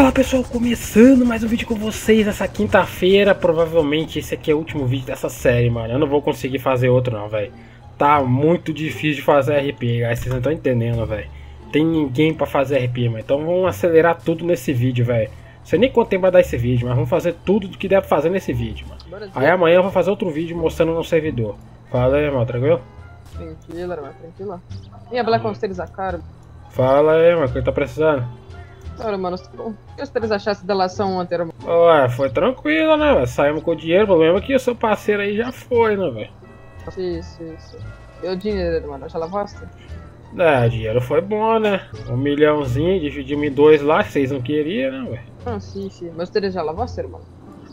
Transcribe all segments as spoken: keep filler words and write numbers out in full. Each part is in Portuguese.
Fala pessoal, começando mais um vídeo com vocês nessa quinta-feira. Provavelmente esse aqui é o último vídeo dessa série, mano. Eu não vou conseguir fazer outro não, velho. Tá muito difícil de fazer R P, guys. Vocês não estão entendendo, velho. Tem ninguém pra fazer R P, mano. Então vamos acelerar tudo nesse vídeo, velho. Não sei nem quanto tempo vai dar esse vídeo, mas vamos fazer tudo que der pra fazer nesse vídeo, mano. Aí amanhã eu vou fazer outro vídeo mostrando no servidor. Fala aí, irmão, tranquilo? Tranquilo, irmão, tranquilo. E a Black Monsters a cara? Fala aí, mano, o que tá precisando? Olha, mano, o que vocês achassem da lação ontem, irmão? Ué, foi tranquilo, né, velho? Saímos com o dinheiro, o problema é que o seu parceiro aí já foi, né, velho? Isso, isso. E o dinheiro, mano, já lavaste? É, o dinheiro foi bom, né? Um milhãozinho, dividimos em dois lá, que vocês não queriam, né, velho? Ah, sim, sim. Mas você já lavaste, irmão?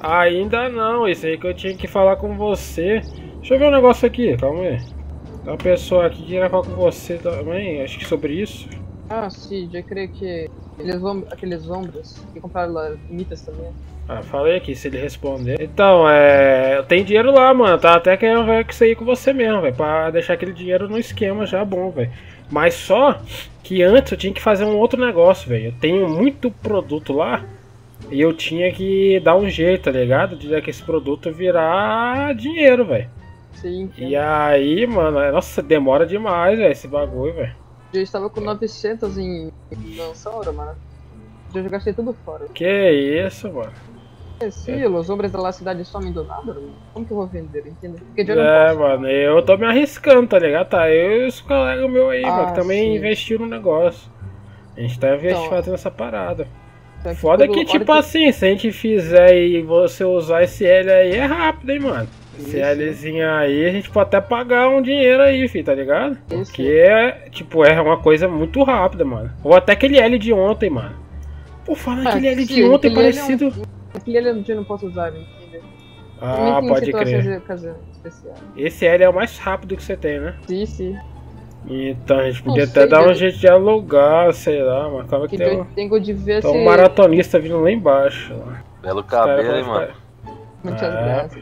Ainda não, isso aí que eu tinha que falar com você. Deixa eu ver um negócio aqui, calma aí. Tem uma pessoa aqui que queria falar com você também, acho que sobre isso. Ah, sim, já creio que aqueles, om aqueles ombros que compraram lá, mitas também. Ah, falei aqui, se ele responder. Então, é... tem dinheiro lá, mano. Tá até querendo ver com isso aí com você mesmo, velho. Pra deixar aquele dinheiro no esquema já bom, velho. Mas só que antes eu tinha que fazer um outro negócio, velho. Eu tenho muito produto lá. E eu tinha que dar um jeito, tá ligado? De que esse produto virar dinheiro, velho. Sim. E aí, mano, nossa, demora demais, velho, esse bagulho, velho. Eu estava com novecentos em lançaura, mano. Eu já gastei tudo fora. Que isso, mano. É, sim, os ombros da cidade somem do nada, mano. Como que eu vou vender, entendeu? Porque eu não É, posso, mano, eu tô me arriscando, tá ligado? Tá, eu e os colegas meus aí, Ah, mano, que também sim. investiram no negócio. A gente tá investindo, Então, fazendo essa parada. Então, aqui Foda tudo- que, olha tipo que- assim, se a gente fizer e você usar esse L aí, é rápido, hein, mano. Esse Isso. Lzinho aí, a gente pode até pagar um dinheiro aí, filho, tá ligado? Isso. Porque, é, tipo, é uma coisa muito rápida, mano. Ou até aquele L de ontem, mano. Pô, falando Ah, aquele L sim, de ontem aquele L é um- parecido... Aquele ali eu não posso usar, entendeu? Ah, Somente em pode situações crer. ocasiões especiais. Esse L é o mais rápido que você tem, né? Sim, sim. Então, a gente podia Não até sei, dar um velho. jeito de alugar, sei lá, mas calma que Que tem eu um, tenho de ver tem um se... maratonista vindo lá embaixo. Lá. Belo Os caras cabelo, vão hein, mano. ficar- Muitas Ah. graças.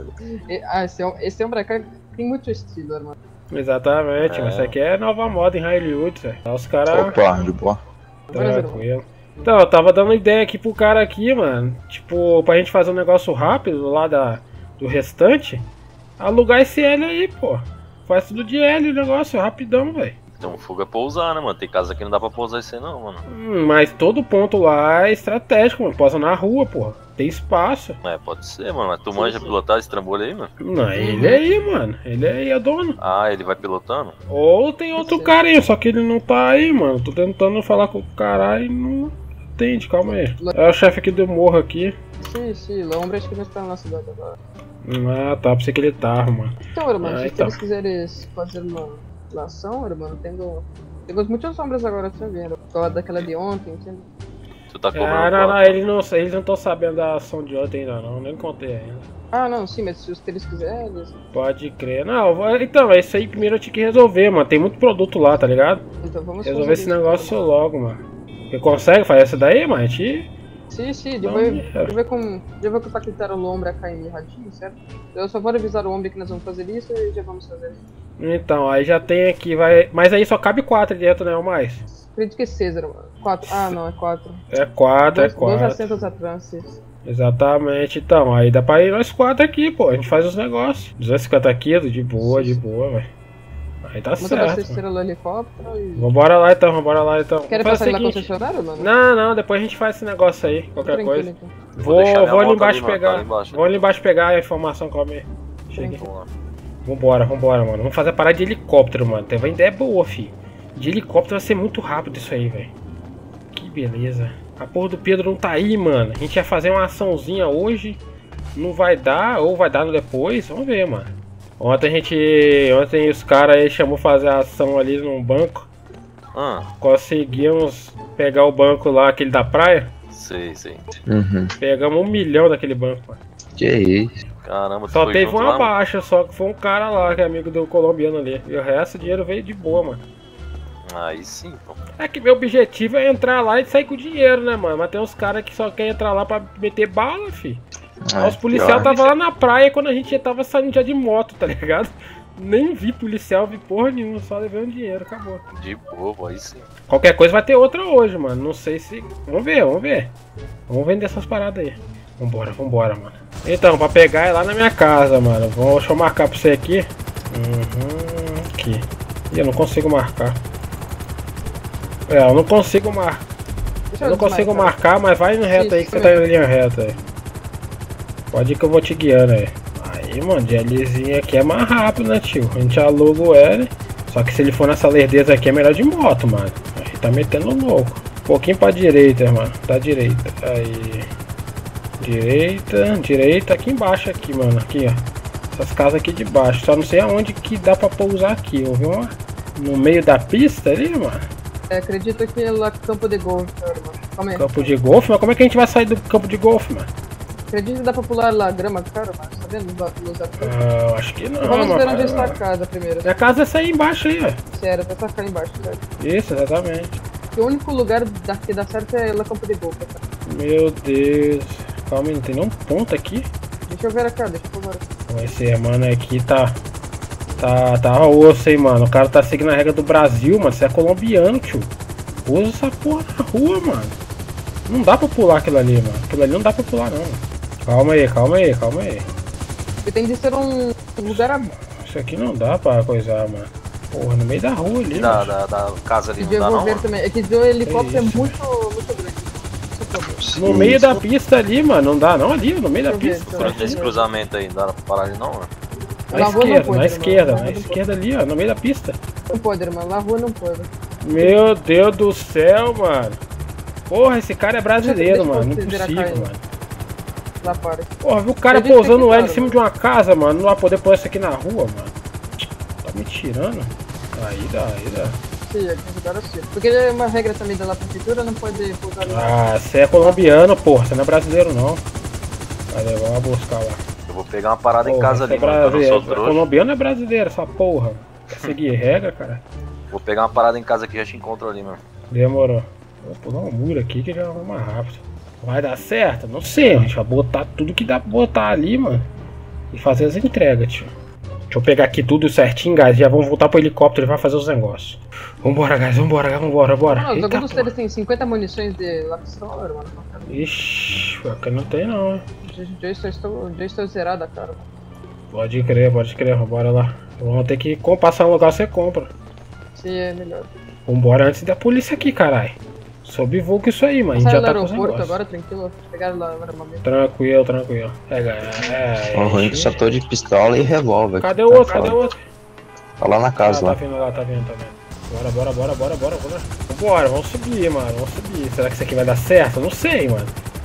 E- Ah, esse, hom- esse homem aqui tem muito estilo, irmão. Exatamente, É. mas isso aqui é nova moda em Hollywood, velho. Os caras... Opa, de boa. Tranquilo. Então, eu tava dando ideia aqui pro cara aqui, mano. Tipo, pra gente fazer um negócio rápido lá da, do restante. Alugar esse L aí, pô. Faz tudo de L o negócio, rapidão, velho. Então fuga pra pousar, né, mano? Tem casa que não dá pra pousar isso aí não, mano. Hum, mas todo ponto lá é estratégico, mano. Posa na rua, pô. Tem espaço. É, pode ser, mano. Mas tu Sim, manja sim. pilotar esse trambolho aí, mano? Não, ele aí, mano. Ele aí é dono. Ah, ele vai pilotando? Ou tem outro Sim. cara aí, só que ele não tá aí, mano. Tô tentando falar com o cara e não entende, calma aí. É o chefe aqui do morro aqui. Sim, sim, o homem acho que não está na cidade agora. Ah, tá, pensei que ele tava, mano. Então, irmão, Ah, se então. eles quiserem fazer uma lação, irmão, tenho... Tenho muitas sombras agora, você vendo. Aquela daquela de ontem, entendeu? Tu tá cobrando Ah, não, não, quanto? eles não eles não estão sabendo da ação de ontem ainda não, nem contei ainda. Ah, não, sim, mas se os eles quiserem... Pode crer. Não, vou- então, isso aí primeiro eu tinha que resolver, mano. Tem muito produto lá, tá ligado? Então vamos Resolver fazer esse isso, negócio irmão. logo, mano. Você consegue fazer essa daí, mano? A gente... Sim, sim, eu Não, vou, é. eu vou com... Eu vou compactar o ombro a cair radinho, certo? Eu só vou avisar o ombro que nós vamos fazer isso e já vamos fazer isso. Então, aí já tem aqui, vai... Mas aí só cabe quatro dentro, né, ou mais? Acredito que seja, irmão. Quatro. Ah, não, é quatro. É quatro, é Dois, dois quatro. assentos atrás, sim. Exatamente, então, aí dá pra ir nós quatro aqui, pô. A gente faz os negócios. duzentos e cinquenta quilos, de boa, de boa, velho. Aí tá Vamos certo. abastecer mano. estrela no helicóptero e... Vambora lá então, vambora lá então. Querem Faz o passar aí na seguinte. concessionária, mano? Não, não, depois a gente faz esse negócio aí, qualquer Tranquilo, coisa. então. Vou, deixar minha vou ali moto embaixo ali, mano, pegar. tá lá embaixo. Vou ali embaixo pegar a informação, calma aí. Cheguei. Tranquilo. Vamos lá. Vambora, vambora, mano. Vamos fazer a parada de helicóptero, mano. Teve uma ideia boa, fi. De helicóptero vai ser muito rápido isso aí, velho. Que beleza. A porra do Pedro não tá aí, mano. A gente ia fazer uma açãozinha hoje. Não vai dar, ou vai dar no depois. Vamos ver, mano. Ontem a gente. Ontem os caras aí chamou fazer a ação ali num banco. Ah, Conseguimos pegar o banco lá, aquele da praia. sei, sei. Uhum. Pegamos um milhão daquele banco, mano. Que isso? Caramba, tu Só foi teve junto uma lá, mano? baixa, só que foi um cara lá, que é amigo do colombiano ali. E o resto, o dinheiro veio de boa, mano. Aí sim, pô. É que meu objetivo é entrar lá e sair com dinheiro, né, mano? Mas tem uns caras que só querem entrar lá pra meter bala, fi. Ah, Os policiais pior. tava lá na praia quando a gente já tava saindo já de moto, tá ligado? Nem vi policial, vi porra nenhuma, só levei um dinheiro, acabou. De boa, pô, aí sim. Qualquer coisa vai ter outra hoje, mano. Não sei se... Vamos ver, vamos ver. Vamos vender essas paradas aí. Vambora, vambora, mano. Então, pra pegar é lá na minha casa, mano. Vou, deixa eu marcar pra você aqui. Uhum, aqui. Ih, eu não consigo marcar. É, eu não consigo marcar. Eu não consigo marcar, mas vai no reto aí que você tá em linha reta aí. Pode ir que eu vou te guiando aí. Aí, mano, de Lzinho aqui é mais rápido, né, tio? A gente aluga o L. Só que se ele for nessa lerdeza aqui é melhor de moto, mano. Aí tá metendo louco. Um pouquinho pra direita, mano. Tá direita. Aí. Direita, direita, aqui embaixo aqui, mano. Aqui, ó. Essas casas aqui de baixo. Só não sei aonde que dá pra pousar aqui. Ouviu? Uma... No meio da pista ali, mano. É, acredito que é lá campo de golfe, cara, mano. Calma aí. Campo de golfe? Mas como é que a gente vai sair do campo de golfe, mano? Acredito que dá pra pular lá grama, cara, mano. Tá vendo? Nos Ah, acho que não. Vamos ver onde mano. está a casa primeiro. Minha casa é essa aí embaixo aí, ó. Sério, vai pra cá embaixo, sério. Isso, exatamente. O único lugar da, que dá certo é lá campo de golfe, cara. Meu Deus. Calma aí, não tem nenhum ponto aqui? Deixa eu ver a cara, deixa eu ver. Esse mano aqui tá. Tá, tá osso, hein, mano. O cara tá seguindo a regra do Brasil, mano. Você é colombiano, tio. Usa essa porra na rua, mano. Não dá pra pular aquilo ali, mano. Aquilo ali não dá pra pular, não. Calma aí, calma aí, calma aí. Porque tem de ser um lugar aberto. Isso aqui não dá pra coisar, mano. Porra, no meio da rua ali, Da, mano. da, da casa ali, E não dá não, ver mano? também. É que o helicóptero é isso? muito, muito grande. No meio da pista ali, mano. Não dá, não. Ali, no meio da Deixa eu ver, pista. deixa eu ver. Nesse cruzamento aí, não dá pra parar ali não, mano? Na Na rua não esquerda, pode, na irmão. esquerda, Na na rua não esquerda ali, ó. No meio da pista. Não pode, irmão. Na rua não pode. Meu Deus do céu, mano. Porra, esse cara é brasileiro, Deixa eu- mano. deixa eu virar Impossível, cá aí. mano. Lá para. Porra, viu o cara Eu disse pousando que o L em para, cima mano. de uma casa, mano. Não vai poder pôr isso aqui na rua, mano. Tá me tirando? Aí dá, aí dá. Sim, agora sim. Porque é uma regra também da prefeitura, não pode pousar lá. Ah, você é colombiano, porra. Você não é brasileiro, não. Cadê? Vamos lá buscar lá. Eu vou pegar uma parada em Porra, casa você é ali, mano, que eu não sou brasileiro. trouxa. Colombiano é brasileiro, essa porra. Quer seguir regra, cara? Vou pegar uma parada em casa que já te encontro ali, mano. Demorou. Vou pular um muro aqui que já vai mais rápido. Vai dar certo? Não sei, a gente vai botar tudo que dá pra botar ali, mano. E fazer as entregas, tio. Deixa eu pegar aqui tudo certinho, guys. Já vamos voltar pro helicóptero e vai fazer os negócios. Vambora, guys. Vambora, guys. Vambora, bora. Não, os Eita, alguns porra. deles tem cinquenta munições de pistola, mano. Ixi, pior que não tem não, hein. Já, já, estou, estou, já estou zerada, cara. Pode crer, pode crer. Vambora lá. Vamos ter que com- passar um lugar, você compra. Sim, é melhor. Vambora antes da polícia aqui, caralho. Sobrevoa isso aí, mano. A gente Saiu já do tá com os aeroporto negócios. agora, tranquilo. Pegaram lá no armamento. Tranquilo, tranquilo. Pega. É, O ruim é que só tô de pistola e revólver. Cadê o outro? Cadê o outro? Tá lá na Ah, casa, tá lá. vindo lá, tá vindo, tá vindo. Bora, bora, bora, bora, bora, bora. Vambora, vamos subir, mano. Vamos subir. Será que isso aqui vai dar certo? Não sei, mano.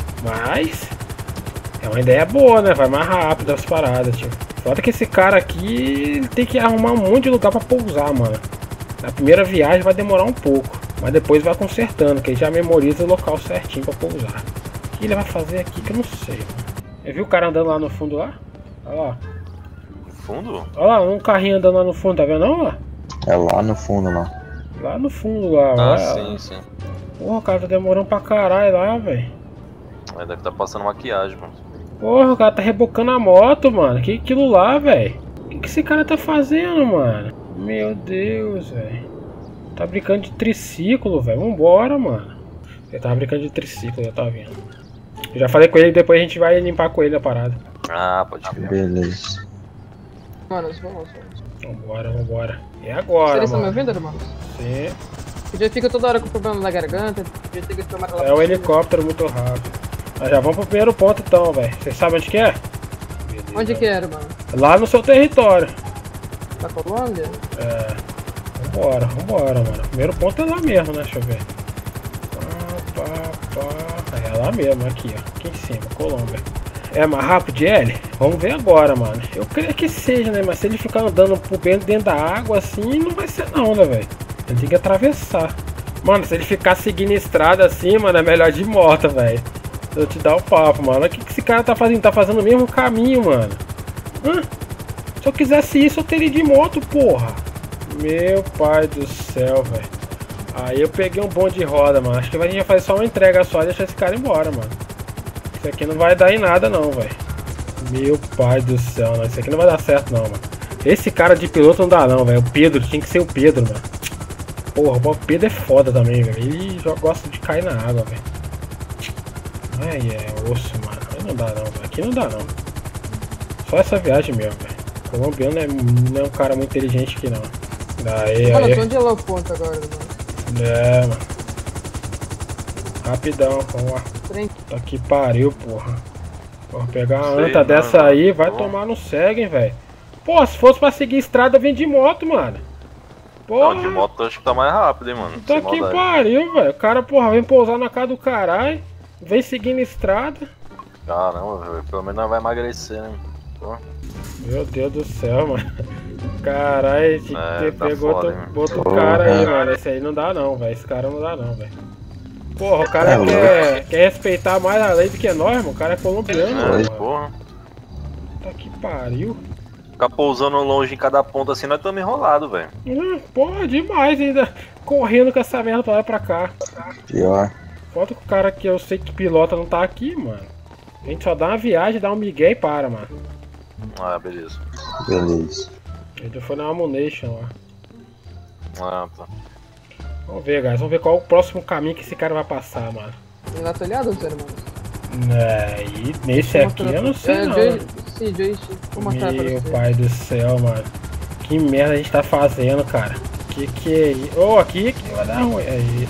Mas é uma ideia boa, né? Vai mais rápido as paradas, tio. Foda que esse cara aqui ele tem que arrumar um monte de lugar pra pousar, mano. Na primeira viagem vai demorar um pouco, mas depois vai consertando, que ele já memoriza o local certinho pra pousar. O que ele vai fazer aqui que eu não sei, mano. Eu vi o cara andando lá no fundo lá? Olha lá. No fundo? Olha lá, um carrinho andando lá no fundo, tá vendo não, ó? É lá no fundo, lá. Lá no fundo lá, Ah, ó. sim, sim. Porra, o cara tá demorando pra caralho lá, velho. Mas deve tá passando maquiagem, mano. Porra, o cara tá rebocando a moto, mano. Que aquilo lá, velho? O que, que esse cara tá fazendo, mano? Meu Deus, velho. Tá brincando de triciclo, velho. Vambora, mano. Ele tava brincando de triciclo, já tá vendo. Eu já falei com ele, depois a gente vai limpar com ele a parada. Ah, pode crer. Beleza. Mano, vamos, vamos. Vambora, vambora. E agora, Vocês estão me mano? ouvindo, irmão? Sim. Eu já fico toda hora com problema na garganta, já tenho que tomar lá. É o helicóptero muito rápido. Mas já vamos pro primeiro ponto então, velho. Vocês sabem onde que é? Beleza. Onde que era, mano? Lá no seu território. Na Colômbia? É. Vambora, vambora, mano. Primeiro ponto é lá mesmo, né? Deixa eu ver. Pá, pá, pá. É lá mesmo, aqui, ó. Aqui em cima, Colômbia. É mais rápido de L? Vamos ver agora, mano. Eu creio que seja, né? Mas se ele ficar andando por dentro, dentro da água assim, não vai ser não, né, velho? Ele tem que atravessar. Mano, se ele ficar seguindo a estrada assim, mano, é melhor de moto, velho. Eu te dar o papo, mano. O que, que esse cara tá fazendo? Tá fazendo o mesmo caminho, mano. Hã? Se eu quisesse isso, eu teria de moto, porra. Meu pai do céu, velho. Aí eu peguei um bonde de roda, mano. Acho que a gente vai fazer só uma entrega só e deixar esse cara embora, mano. Isso aqui não vai dar em nada não, velho. Meu pai do céu, não. Isso aqui não vai dar certo não, mano. Esse cara de piloto não dá não, velho. O Pedro, tinha que ser o Pedro, mano. porra, o Pedro é foda também, velho. Ele já gosta de cair na água, velho. Ai, é osso, mano. Aí não dá não, velho. Aqui não dá não. Só essa viagem mesmo, velho. O colombiano é, não é um cara muito inteligente aqui não. Daí, Mano, aí. onde ela aponta agora, mano? É, mano. Rapidão, vamos lá. Trem. Tá que pariu, porra. Vou pegar uma Sei, anta mano. dessa aí, vai Bom. tomar no cego, velho. Pô, se fosse pra seguir estrada, vem de moto, mano. Porra. Não, de moto eu acho que tá mais rápido, hein, mano. Tá Sem que maldade. pariu, velho. O cara, porra, vem pousar na casa do caralho. Vem seguindo estrada. Caramba, velho. Pelo menos nós vai emagrecer, né? Pô. Meu Deus do céu, mano. Caralho, te- É, te tá pegou foda, outro, hein, outro Porra. cara aí, mano. Esse aí não dá não, velho. Esse cara não dá não, velho. Porra, o cara É, quer, quer respeitar mais a lei do que nós, mano. O cara é colombiano, É, mano. porra. Tá que pariu. Ficar pousando longe em cada ponta assim, nós estamos enrolados, velho. Hum, porra, demais ainda. Correndo com essa merda pra lá e pra cá. Pior. Falta que o cara que eu sei que pilota não tá aqui, mano. A gente só dá uma viagem, dá um migué e para, mano. Ah, beleza. Beleza. Ele foi na Ammunition lá. Ah, tá. Vamos ver, guys. Vamos ver qual é o próximo caminho que esse cara vai passar, mano. Ele tá olhado, Zé, mano? É, e nesse aqui eu não sei É, não. Joy- Sim, Joystick. Vou mostrar pra Meu você. pai do céu, mano. Que merda a gente tá fazendo, cara. Que que é isso? Oh, aqui, aqui vai dar ruim. Aí.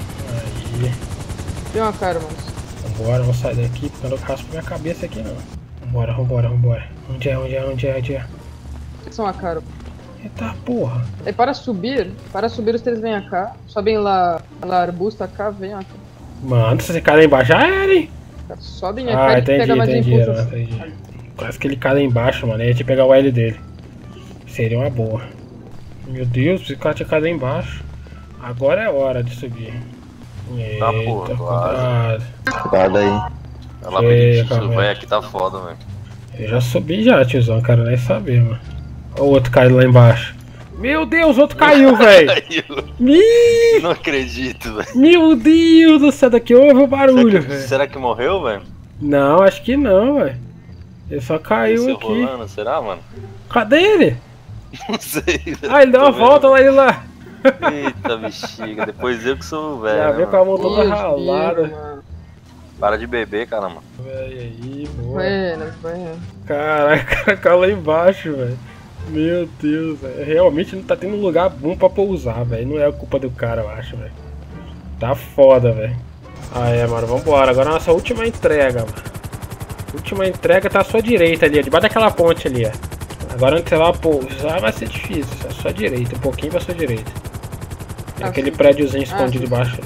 Aí. Tem uma cara, mano. Vambora, vamos sair daqui porque eu não raspo minha cabeça aqui não. Vambora, vambora, vambora. Onde é, onde é, onde é, onde é? São uma cara. Eita porra. Aí para subir, para subir os três vêm cá. Sobem lá, lá arbusto cá, vem cá. Mano, se esse cara lá embaixo já era, hein? Sobem Ah, aqui e entendi, pega mais entendi, impulso. mano, entendi. Quase que ele cai lá embaixo, mano. Aí a gente ia pegar o L dele. Seria uma boa. Meu Deus, esse cara tinha caído lá embaixo. Agora é hora de subir. Eita, Tá, porra, cuidado. Cuidado aí. Ela Sei, pediu calma isso, aí. velho, aqui tá foda, velho. Eu já subi já, tiozão. Quero nem saber, mano. Olha o outro caindo lá embaixo. Meu Deus, outro caiu, velho. Caiu. Mi- Não acredito, velho. Meu Deus do céu, daqui houve o barulho, Será, que- velho. será que morreu, velho? Não, acho que não, velho. Ele só caiu Desceu aqui. rolando, será, mano? Cadê ele? Não sei, velho. Ah, ele deu uma Tô volta vendo. lá, ele lá. Eita, bexiga. Depois eu que sou velho. Já né, veio com a mano? mão toda Ih, ralada. mano. Para de beber, caramba. Véi, aí, boa. Vai, né, vai. Caraca, o cara caiu lá embaixo, velho. Meu Deus, velho. Realmente não tá tendo lugar bom pra pousar, velho. Não é culpa do cara, eu acho, velho. Tá foda, velho. Ah, é, mano. Vambora. Agora a nossa última entrega, mano. Última entrega tá à sua direita ali, ó. Debaixo daquela ponte ali, ó. Agora onde você vai pousar vai ser difícil. À sua direita. Um pouquinho pra sua direita. Tem Ah, aquele sim. prédiozinho Ah, escondido sim. embaixo.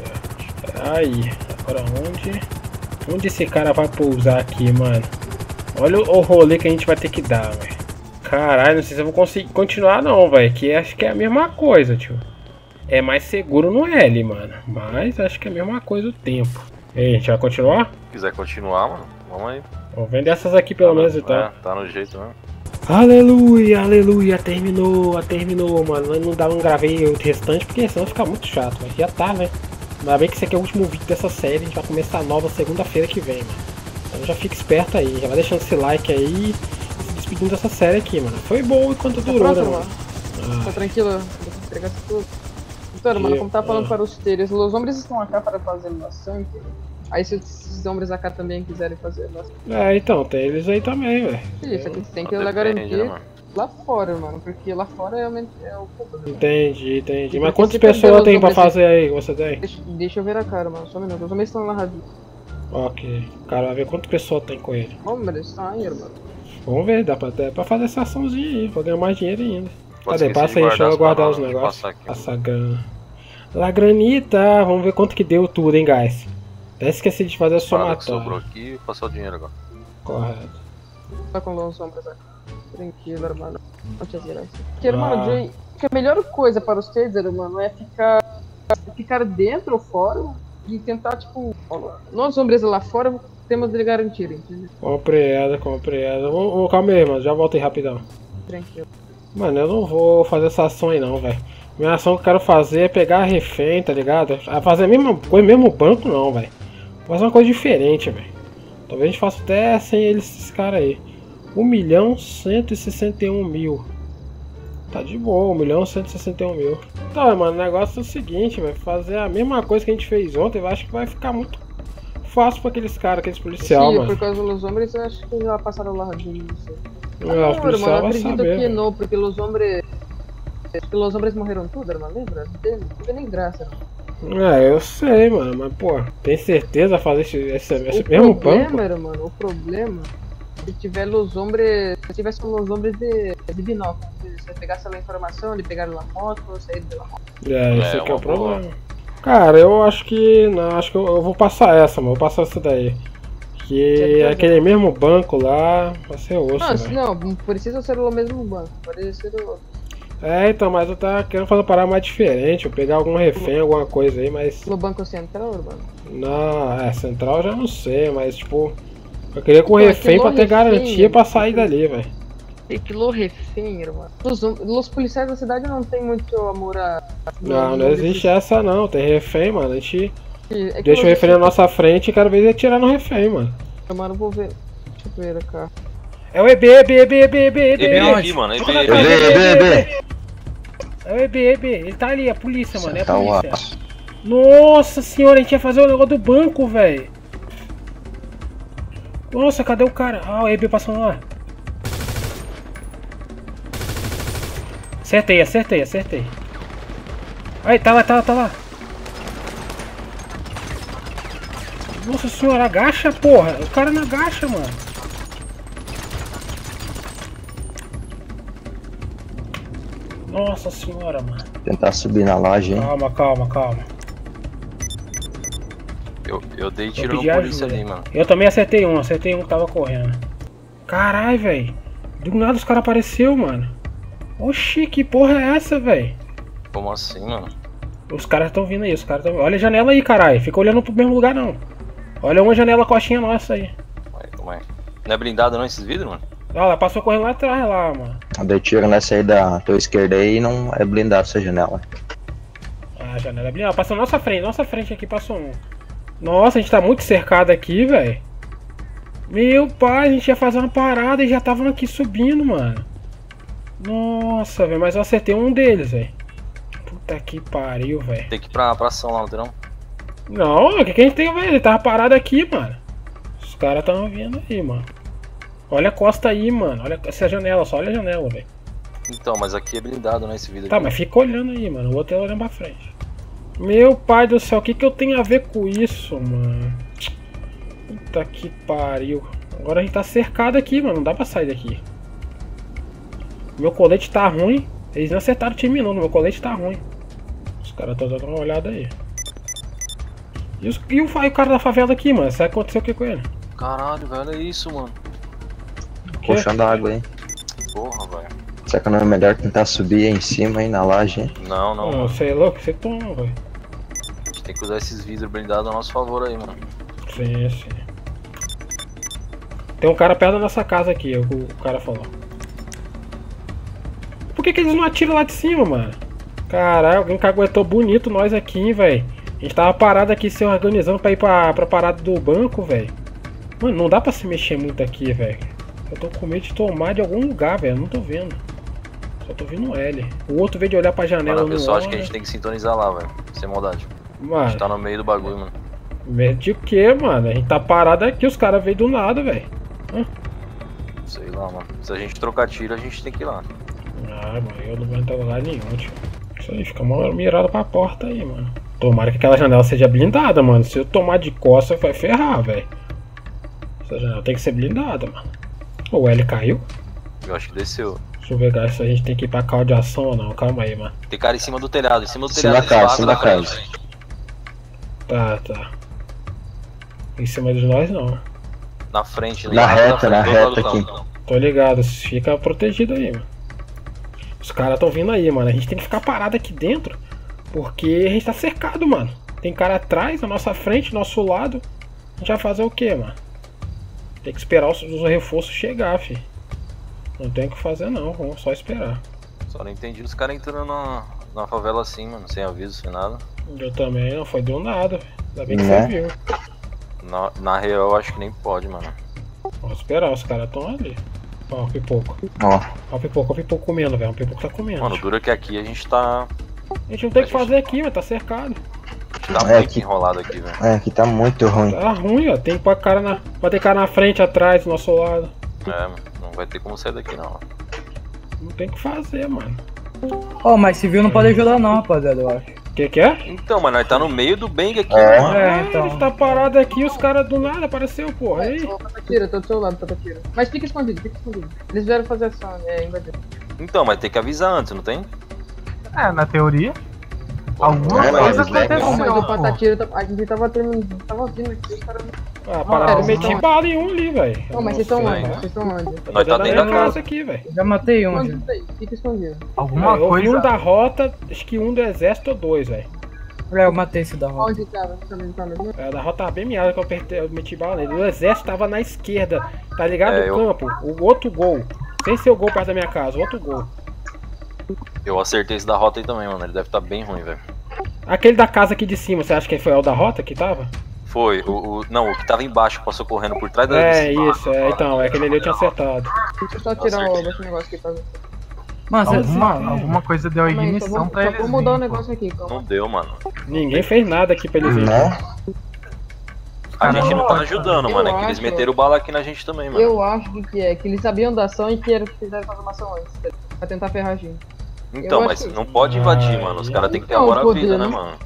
Aí. Agora onde... Onde esse cara vai pousar aqui, mano? Olha o o rolê que a gente vai ter que dar, velho. Caralho, não sei se eu vou conseguir continuar não, velho. Que acho que é a mesma coisa, tio. É mais seguro no L, mano. Mas acho que é a mesma coisa o tempo. E aí, a gente vai continuar? Se quiser continuar, mano, vamos aí. Vou vender essas aqui pelo Tá menos no- então. É, tá no jeito, né? Aleluia, aleluia, terminou, terminou, mano. Eu não, dá, não gravei o restante porque senão fica muito chato, mas já tá, né? Ainda bem que esse aqui é o último vídeo dessa série, a gente vai começar a nova segunda-feira que vem, mano. Então já fica esperto aí, já vai deixando esse like aí, se despedindo dessa série aqui, mano. Foi bom enquanto Tá durou, né, pronto, mano? mano? Tá tranquilo? Vou entregar isso tudo. Então, mano, como tava falando Ah. para os teres, os homens estão acá para fazer animação. Aí se os homens acá também quiserem fazer animação. É, então, tem eles aí também, velho. Isso aqui tem que Depende, garantir né, mano? lá fora, mano. Porque lá fora realmente é o pouco. Né? Entendi, entendi. Porque Mas quantas se perder pessoas os tem pra homens- fazer aí, você tem? Deixa, deixa eu ver a cara, mano. Só um minuto. Os homens estão na rádio. Ok. Cara, vai ver quantas pessoas tem com ele. Homens, estão aí, mano. Vamos ver, dá pra, dá pra fazer essa açãozinha aí, pra ganhar mais dinheiro ainda. Pode Cadê? esquecer Passa de aí, deixa eu as guardar os palavras, negócios. passar aqui. Essa grana. La granita, vamos ver quanto que deu tudo, hein, guys. Até esqueci de fazer a Fala que sobrou somatória. aqui e passou o dinheiro agora. Correto. Tá com os homens aqui. Tranquilo, irmão. Não tinha graça. Porque, irmão, Ah. Jay, que a melhor coisa para os teres, irmão, é ficar, ficar dentro ou fora e tentar, tipo, nós homens lá fora temos de garantir, entendeu? Compreendo, compreendo. Vamos, vamos, calma aí, mano. Já volto aí rapidão. Tranquilo. Mano, eu não vou fazer essa ação aí não, velho. Minha ação que eu quero fazer é pegar refém, tá ligado? A fazer a mesma coisa, mesmo banco não, velho. Vou fazer uma coisa diferente, velho. Talvez a gente faça até sem eles, esses caras aí. um milhão cento e sessenta e um mil. Tá de boa, um milhão cento e sessenta e um mil. Então, mano, o negócio é o seguinte, vai fazer a mesma coisa que a gente fez ontem, eu acho que vai ficar muito fácil pra aqueles caras, aqueles policiais, Sim, mano. por causa dos homens, eu acho que já passaram lá rapidinho. É, os policiais irmão, eu vão acredito saber, que velho. não, porque os homens. Porque os homens morreram tudo, irmão, lembra? Não teve, não teve nem graça, irmão. É, eu sei, mano, mas pô, tem certeza fazer esse, esse, esse O mesmo problema, banco? irmão, o problema, se tiver os homens, se tivesse os homens de, de binóculo, se você pegasse a informação, de pegar na moto, sair pela moto. É, esse É, aqui é o uma boa. problema. Cara, eu acho que. Não, acho que eu, eu vou passar essa, mano. Vou passar essa daí. Que Certeza. aquele mesmo banco lá vai ser osso, Não, velho. não, não precisa ser o mesmo banco, pode ser o. É, então, mas eu tava querendo fazer uma parada mais diferente. Eu pegar algum refém, alguma coisa aí, mas. No Banco Central, irmão? Não, é, central eu já não sei, mas tipo. Eu queria com Pô, é refém que pra no ter refém, garantia pra sair né? dali, velho. Tem quilo refém, irmão. Os, os policiais da cidade não tem muito amor a. Não, não existe essa não. Tem refém, mano. A gente É que deixa o eu- refém na nossa frente e cada vez atirar no refém, mano. Mano, vou ver. Deixa eu ver, cara. É o E B, E B, E B, E B, E B, E B. E B onde? aqui, mano, E B. Corre E B, atrás, E B, E B, E B. É o E B, E B. Ele tá ali, a polícia, mano. É a Tá o polícia. aço. Nossa senhora, a gente ia fazer o negócio do banco, velho. Nossa, cadê o cara? Ah, o E B passando lá. Acertei, acertei, acertei. Aí, tá lá, tá lá, tá lá. Nossa senhora, agacha, porra. O cara não agacha, mano. Nossa senhora, mano. Tentar subir na laje, hein? Calma, calma, calma. Eu, eu dei Eu tiro no pedi polícia ajuda. ali, mano. Eu também acertei um, acertei um que tava correndo. Caralho, velho. Do nada os caras apareceu, mano. Oxi, que porra é essa, velho? Como assim, mano? Os caras estão vindo aí, os caras estão. Olha a janela aí, caralho. Fica olhando pro mesmo lugar, não. Olha uma janela coxinha nossa aí. Calma aí, calma aí. Não é blindado não esses vidros, mano? Olha, ela passou correndo lá atrás, lá, mano. Eu dei tiro nessa aí da tua esquerda aí e não é blindado essa janela. Ah, a janela é blindada. Passou na nossa frente, nossa frente aqui passou um. Nossa, a gente tá muito cercado aqui, velho. Meu pai, a gente ia fazer uma parada e já estavam aqui subindo, mano. Nossa, velho, mas eu acertei um deles, velho. Puta que pariu, velho. Tem que ir pra, pra ação lá, não tem não? Não, o que, que a gente tem, velho? Ele tava parado aqui, mano. Os caras estavam vindo aí, mano. Olha a costa aí, mano. Olha essa janela, só olha a janela, velho. Então, mas aqui é blindado, né, esse vidro Tá, aqui. mas fica olhando aí, mano. O outro é olhando pra frente. Meu pai do céu, o que que eu tenho a ver com isso, mano? Puta que pariu. Agora a gente tá cercado aqui, mano. Não dá pra sair daqui. Meu colete tá ruim. Eles não acertaram o time não, meu colete tá ruim. Os caras estão dando uma olhada aí. E, os, e o, e o cara da favela aqui, mano? Sabe o que aconteceu o que com ele? Caralho, velho, olha isso, mano. Puxando a água aí. Porra, velho. Será que não é melhor tentar subir aí em cima aí na laje, hein? Não, não, Não, mano. você é louco? Você toma, velho. A gente tem que usar esses vidros blindados a nosso favor aí, mano. Sim, sim. Tem um cara perto da nossa casa aqui, o, o cara falou. Por que que eles não atiram lá de cima, mano? Caralho, alguém caguetou bonito nós aqui, hein, velho. A gente tava parado aqui se organizando pra ir pra, pra parada do banco, velho. Mano, não dá pra se mexer muito aqui, velho. Eu tô com medo de tomar de algum lugar, velho. Eu não tô vendo. Só tô vendo um L. O outro veio de olhar pra janela Mano, no a pessoa acha que a olha. gente tem que sintonizar lá, velho. Sem maldade. A Mano, gente tá no meio do bagulho, mano. medo de quê, mano? A gente tá parado aqui, os caras veio do nada, velho. Sei lá, mano. Se a gente trocar tiro, a gente tem que ir lá. Ah, mano, eu não vou entrar em lugar nenhum, tio. Isso aí, fica uma mirada pra porta aí, mano. Tomara que aquela janela seja blindada, mano. Se eu tomar de costa, vai ferrar, velho. Essa janela tem que ser blindada, mano. O L caiu? Eu acho que desceu. Deixa eu ver se a gente tem que ir pra cal de ação ou não. Calma aí, mano. Tem cara em cima do telhado, em cima do Em cima telhado. da casa, esse em cima da barco casa. frente. Tá, tá. Em cima de nós, não. Na frente, né? Na Lá da reta, frente, na do outro lado reta do aqui. campo. Tô ligado, fica protegido aí, mano. Os caras tão vindo aí, mano. A gente tem que ficar parado aqui dentro. Porque a gente tá cercado, mano. Tem cara atrás, na nossa frente, do nosso lado. A gente vai fazer o que, mano? Tem que esperar os, os reforços chegar, fi. Não tem o que fazer não, vamos só esperar. Só não entendi os caras entrando na, na favela assim, mano. Sem aviso, sem nada. Eu também, não foi do nada, velho. Ainda bem que Né? você viu. Na, na real, eu acho que nem pode, mano. Vamos esperar, os caras tão ali. Ó, o pipoco. Ó, Ó o pipoco, ó o pipoco comendo, velho. O pipoco tá comendo. Mano, dura que aqui a gente tá. A gente não tem o que fazer aqui, mas tá cercado. A gente tá É, muito aqui- enrolado aqui, velho. é, aqui tá muito ruim. Tá ruim, ó. Tem que pôr cara na. Pode ter cara na frente, atrás, do nosso lado. É, mano, não vai ter como sair daqui não. Não tem o que fazer, mano. Ó, mas civil não pode ajudar não, rapaziada, eu acho. O que que é? Então, mano, nós tá no meio do bang aqui, É. mano. É, Ah, então. a gente tá parado aqui, os caras do nada apareceu, porra. Aí. Ô, Patatira, tô do seu lado, Patatira. Mas fica escondido, fica escondido. Eles vieram fazer ação, é, invadir. Então, mas tem que avisar antes, não tem? É, na teoria. Alguma É, coisa mas, né, aconteceu. Não, mas o pô. Patatira, tá- a gente tava terminando, tava vindo aqui, os caras... Ah, parado, pera, eu meti vocês bala em um ali, velho. Não, mas vocês estão Nossa, onde? velho. Vocês estão onde? Nós tá dentro da casa. aqui, velho. Já matei um, já. Escondido aí, fica escondido. Alguma É, eu vi coisa. um da rota, acho que um do exército ou dois, velho. É, eu matei esse da roda. Onde tava? Você não tá mesmo? É, da rota tava bem miada que eu, apertei, eu meti bala nele. O exército tava na esquerda, tá ligado? É, O eu- campo, o outro gol. Sem ser o gol perto da minha casa, o outro gol. Eu acertei esse da rota aí também, mano. Ele deve tá bem ruim, velho. Aquele da casa aqui de cima, você acha que foi o da rota que tava? Foi, o, o- Não, o que tava embaixo que passou correndo por trás da. É, isso, é, então, é aquele ali eu tinha acertado. Deixa eu só tirar o esse negócio aqui pra ver. Mano, você Alguma, alguma coisa deu Calma aí, só ignição vou, pra só eles. vou mudar o virem, pô. negócio aqui, calma. Não deu, mano. Ninguém fez nada aqui pra ele vir. Né? A gente não tá Eu ajudando, mano. É que eles acho- meteram bala aqui na gente também, mano. Eu acho que, que é, que eles sabiam da ação e que era que fizeram fazer uma ação antes, pra tentar ferrar a gente. Então, eu mas acho que- não pode invadir, Ai, mano. Os caras têm que ter não, amor à poder, vida, né, né? mano?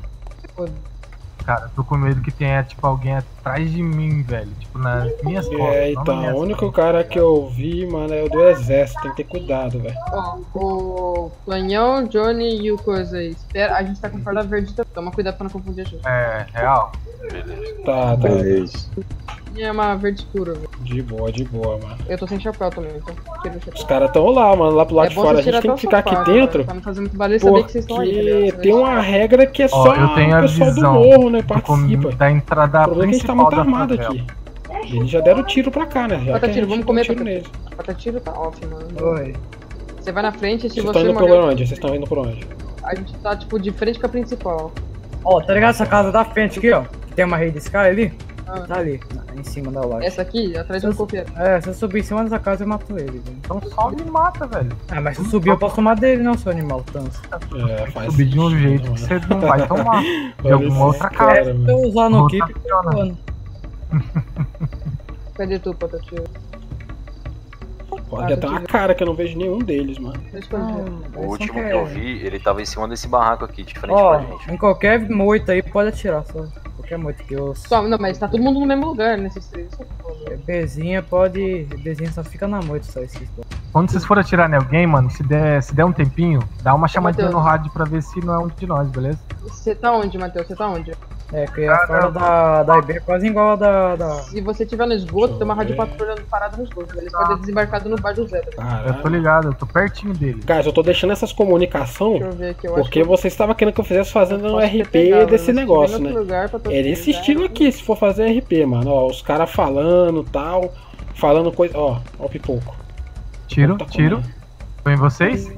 Cara, tô com medo que tenha, tipo, alguém atrás de mim, velho. Tipo, nas minhas costas. É, não então, nas o minhas único costas. cara que eu vi, mano, é o do exército, tem que ter cuidado, velho. Ó, o Planhão, Johnny e o coisa aí. Espera, a gente tá com farda verde também. Toma cuidado pra não confundir a gente. É, real. Beleza. Tá, tá. Beleza. E é uma verde escura, velho. De boa, de boa, mano. Eu tô sem chapéu também, então tira o Os chapéu. caras tão lá, mano, lá pro lado É de bom fora. A você gente tirar tem até que o ficar aqui sapato, dentro, velho, pra não fazer muito barulho e saber que vocês estão aí, tá porque ligado? tem uma regra que é Ó, só eu tenho o a pessoal do visão morro, né, do participa. com- da entrada O problema é que a gente tá principal muito da armado favela. aqui. Eles já deram tiro pra cá, né? Já Patatiro, que a gente vamos deu comer, tiro Patatiro. neles. Patatiro tá off, mano. Oi. Você vai na frente e se Vocês você estão indo por morrer, onde? Vocês estão indo por onde? a gente tá tipo de frente com a principal. Ó, tá ligado essa casa da frente aqui, ó? Que tem uma rede de Sky ali? Ah. Tá ali, em cima da laje. Essa aqui, atrás do coqueiro. É, se eu subir em cima dessa casa eu mato ele, velho. Então só me mata, velho. Ah, mas se eu subir eu posso tomar dele, não, seu animal, tanso. É, faz Subir de um sentido, jeito que mano. você não vai tomar. De Olha alguma esses outra cara, casa. mano. Se eu usar no Outra keep, funciona. mano. Cadê tu, Patatiro? Pode até uma cara que eu não vejo nenhum deles, mano. Tá escondido. O último que eu vi, ele tava em cima desse barraco aqui, de frente Ó, pra gente. em qualquer moita aí pode atirar, só. Qualquer moita que eu. Só, não, mas tá todo mundo no mesmo lugar nesses três. Bezinha pode. Bezinha só fica na moita, só esses dois. Quando vocês forem atirar em alguém, mano, se der, se der um tempinho, dá uma chamadinha Mateus. no rádio pra ver se não é um de nós, beleza? Você tá onde, Matheus? Você tá onde? É, que a fora da, da I B é quase igual a da. da... Se você tiver no esgoto, tem uma rádio patrulhando parada no esgoto. Eles podem ter desembarcado no bar do Zé. Tá ligado? Eu tô Caralho. ligado, eu tô pertinho dele. Guys, eu tô deixando essas comunicação Deixa eu ver aqui, eu acho porque que você estava querendo que eu fizesse fazendo eu um posso ter R P pegado, desse mas se negócio, tiver em né? outro lugar pra tu É desse pegar, estilo aqui, se for fazer R P, mano. Ó, os caras falando tal, falando coisa. Ó, ó o pipoco. Tiro, Tá tiro. comendo. Foi em vocês?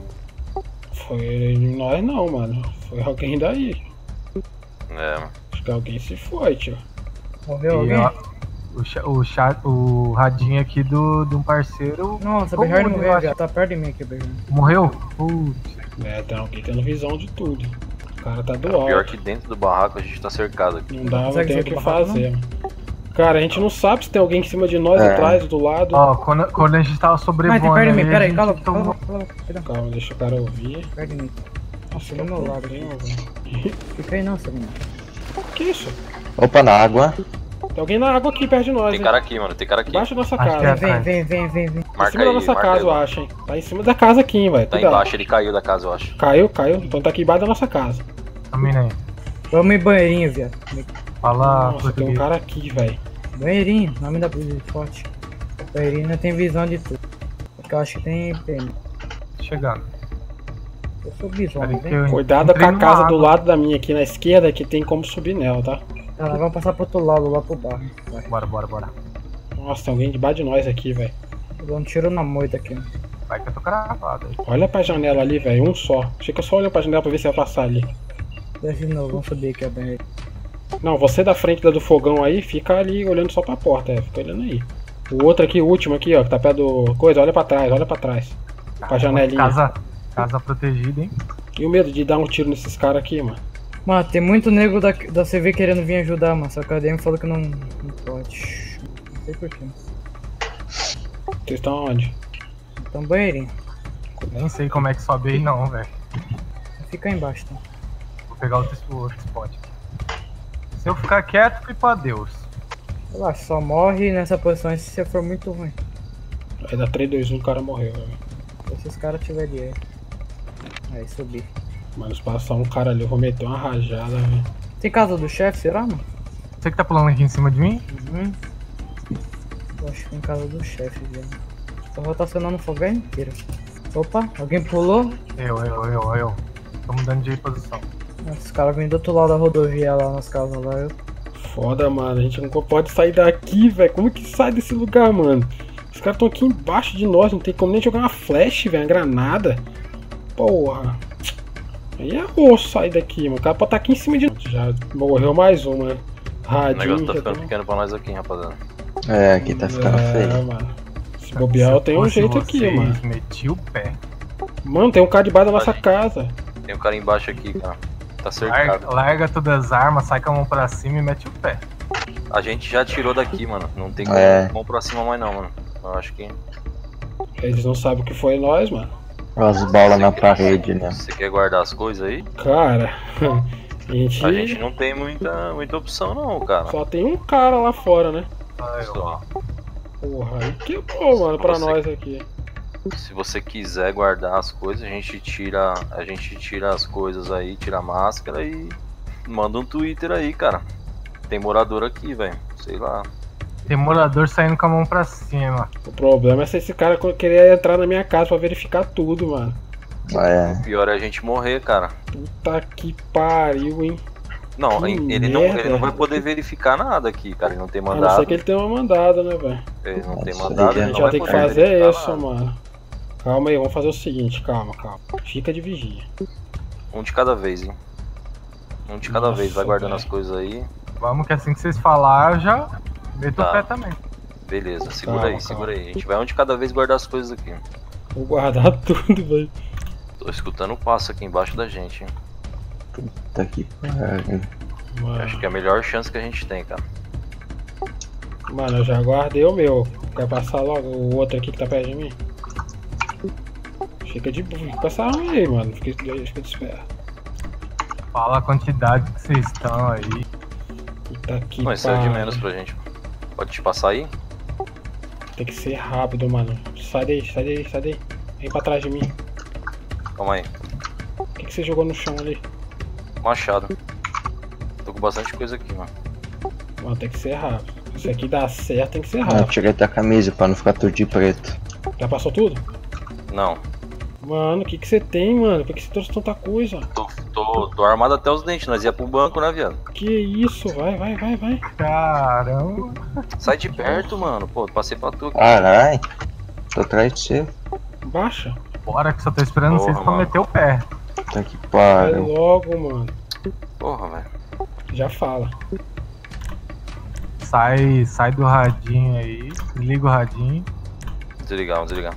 Foi nós não, mano. Foi alguém daí. É, mano. Acho que alguém se foi, tio. Morreu E, alguém? ó, o, cha- o, cha- o radinho aqui do, de um parceiro Nossa, o Como Bernardo eu morreu, acho- já tá perto de mim aqui, Bernardo. morreu? Putz, É, tem alguém tendo visão de tudo. O cara tá do Pior alto. que dentro do barraco a gente tá cercado aqui. Não dá, não Consegue tem o sair que do barraco, fazer, mano. Cara, a gente não sabe se tem alguém em cima de nós, É. atrás, do lado. ó, quando, quando a gente tava Mas tem sobrevoando perto de mim, aí, a pera aí, gente cala, tomou- cala, cala, perdão, Calma, deixa o cara ouvir. perto de mim. Nossa, do meu lado aqui. Fica aí não, seu menino. Que isso? Opa, na água. Tem alguém na água aqui perto de nós, Tem hein? cara aqui, mano, tem cara aqui. Embaixo da nossa Acho que casa. é. Vem, vem, vem, vem, vem. Em Marca cima da aí, nossa marca casa, aí, eu mano. acho, hein? Tá em cima da casa aqui, hein, velho. Tá Cuidado. embaixo, ele caiu da casa, eu acho. Caiu, caiu. Então tá aqui embaixo da nossa casa. Caminha aí. Vamos em banheirinho, viado. Fala Nossa, tem um português. cara aqui, velho. Banheirinho, nome da polícia forte. Banheirinho não tem visão de tudo. Porque eu acho que tem pena. Chegando. Eu sou bisão, Peraí né? que eu Cuidado entrei com a numa casa do água. lado da minha aqui na esquerda, que tem como subir nela, tá? Tá, nós vamos passar pro outro lado, lá pro bar. Vai. Bora, bora, bora. Nossa, tem alguém debaixo de nós aqui, velho. Eu dou um tiro na moita aqui. Vai que eu tô cravado aí. Olha pra janela ali, velho. Um só. Fica só olhando pra janela pra ver se vai passar ali. Desce de novo, vamos subir aqui a banheira. Não, você da frente da do fogão aí, fica ali olhando só pra porta, é. Fica olhando aí. O outro aqui, o último aqui, ó, que tá perto do coisa, olha pra trás, olha pra trás. Pra janelinha. Casa, casa protegida, hein? E o medo de dar um tiro nesses caras aqui, mano? Mano, tem muito nego da, da C V querendo vir ajudar, mano. Só que a D M falou que não, não pode. Não sei porquê. Vocês estão onde? Então, banheirinho. Nem sei como é que sobe aí não, velho. Fica aí embaixo, então. Vou pegar outro, outro spot. Se eu ficar quieto, fui pra Deus. Relaxa, só morre nessa posição se você for muito ruim. Aí dá três, dois, um, o cara morreu, velho. Se esses caras tiverem aí. Aí, subi. Mano, se passar um cara ali, eu vou meter uma rajada, velho. Tem casa do chefe, será, mano? Você que tá pulando aqui em cima de mim? Uhum. Eu acho que tem casa do chefe, velho. Tô rotacionando o fogo inteiro. Opa, alguém pulou? Eu, eu, eu, eu. Tô mudando de posição. Os caras vêm do outro lado da rodovia lá nas casas lá. Eu... Foda, mano. A gente não pode sair daqui, velho. Como que sai desse lugar, mano? Os caras estão aqui embaixo de nós. Não tem como nem jogar uma flash, velho. Uma granada. Porra. Aí é osso sair daqui, mano. O cara pode estar aqui em cima de nós. Já morreu mais uma, né? O negócio tá já ficando tá- pequeno pra nós aqui, rapaziada. É, aqui tá ficando É, feio. mano. Se bobear, eu tenho um Se jeito fosse aqui, vocês, mano. Meti o pé. Mano, tem um cara debaixo da nossa Aí. casa. Tem um cara embaixo aqui, cara. Tá cercado. Larga, larga todas as armas, sai com a mão pra cima e mete o pé. A gente já tirou daqui, mano. Não tem como É. mão pra cima mais não, mano. Eu acho que... Eles não sabem o que foi nós, mano. As balas na Você quer- parede, né? Você quer guardar as coisas aí? Cara, a gente, A gente não tem muita, muita opção não, cara. só tem um cara lá fora, né? Ai, ó. Só. Porra, aí quebrou, mano, pra Você- nós aqui. Se você quiser guardar as coisas, a gente tira, a gente tira as coisas aí, tira a máscara e manda um Twitter aí, cara. Tem morador aqui, velho. Sei lá. Tem morador saindo com a mão pra cima. O problema é se esse cara querer entrar na minha casa pra verificar tudo, mano. É. O pior é a gente morrer, cara. Puta que pariu, hein? Não, Que ele não, merda. ele não vai poder verificar nada aqui, cara. Ele não tem A não mandado. ser que ele tenha uma mandada, né, velho? Ele não tem Isso mandado, aí, ele A não gente vai vai ter que poder fazer verificar isso, nada. mano. Calma aí, vamos fazer o seguinte, calma, calma. Fica de vigia. Um de cada vez, hein? Um de cada Nossa, vez, vai guardando velho. as coisas aí. Vamos que assim que vocês falar, eu já meto Tá. o pé também. Beleza, segura Calma, aí, calma. segura aí. A gente vai um de cada vez guardar as coisas aqui. Vou guardar tudo, velho. Tô escutando o passo aqui embaixo da gente, hein? Tá aqui. pariu. Mano, Acho que é a melhor chance que a gente tem, cara. mano, eu já guardei o meu. Quer passar logo o outro aqui que tá perto de mim? Fica de boa. Passar um aí, mano. Fica, fica de espera. Fala a quantidade que vocês estão aí. Puta que Não, isso é de pariu. menos pra gente. Pode te passar aí? Tem que ser rápido, mano. Sai daí, sai daí, sai daí. Vem pra trás de mim. Calma aí. O que, que você jogou no chão ali? Machado. Tô com bastante coisa aqui, mano. Mano, tem que ser rápido. Se aqui dá certo, tem que ser Ah, rápido. tirei da camisa pra não ficar tudo de preto. Já passou tudo? Não. Mano, o que, que você tem, mano? Por que você trouxe tanta coisa? Tô, tô, tô armado até os dentes. Nós ia pro banco, né, viado? Que isso? Vai, vai, vai, vai. Caramba. Sai de perto, mano. Pô, passei pra tu aqui. Carai. Tô atrás de você. Baixa. Bora que só tô esperando Porra, vocês pra mano. meter o pé. Tá que Vai pariu. logo, mano. Porra, velho. Já fala. Sai, sai do radinho aí. Liga o radinho. Desligar, vamos desligar.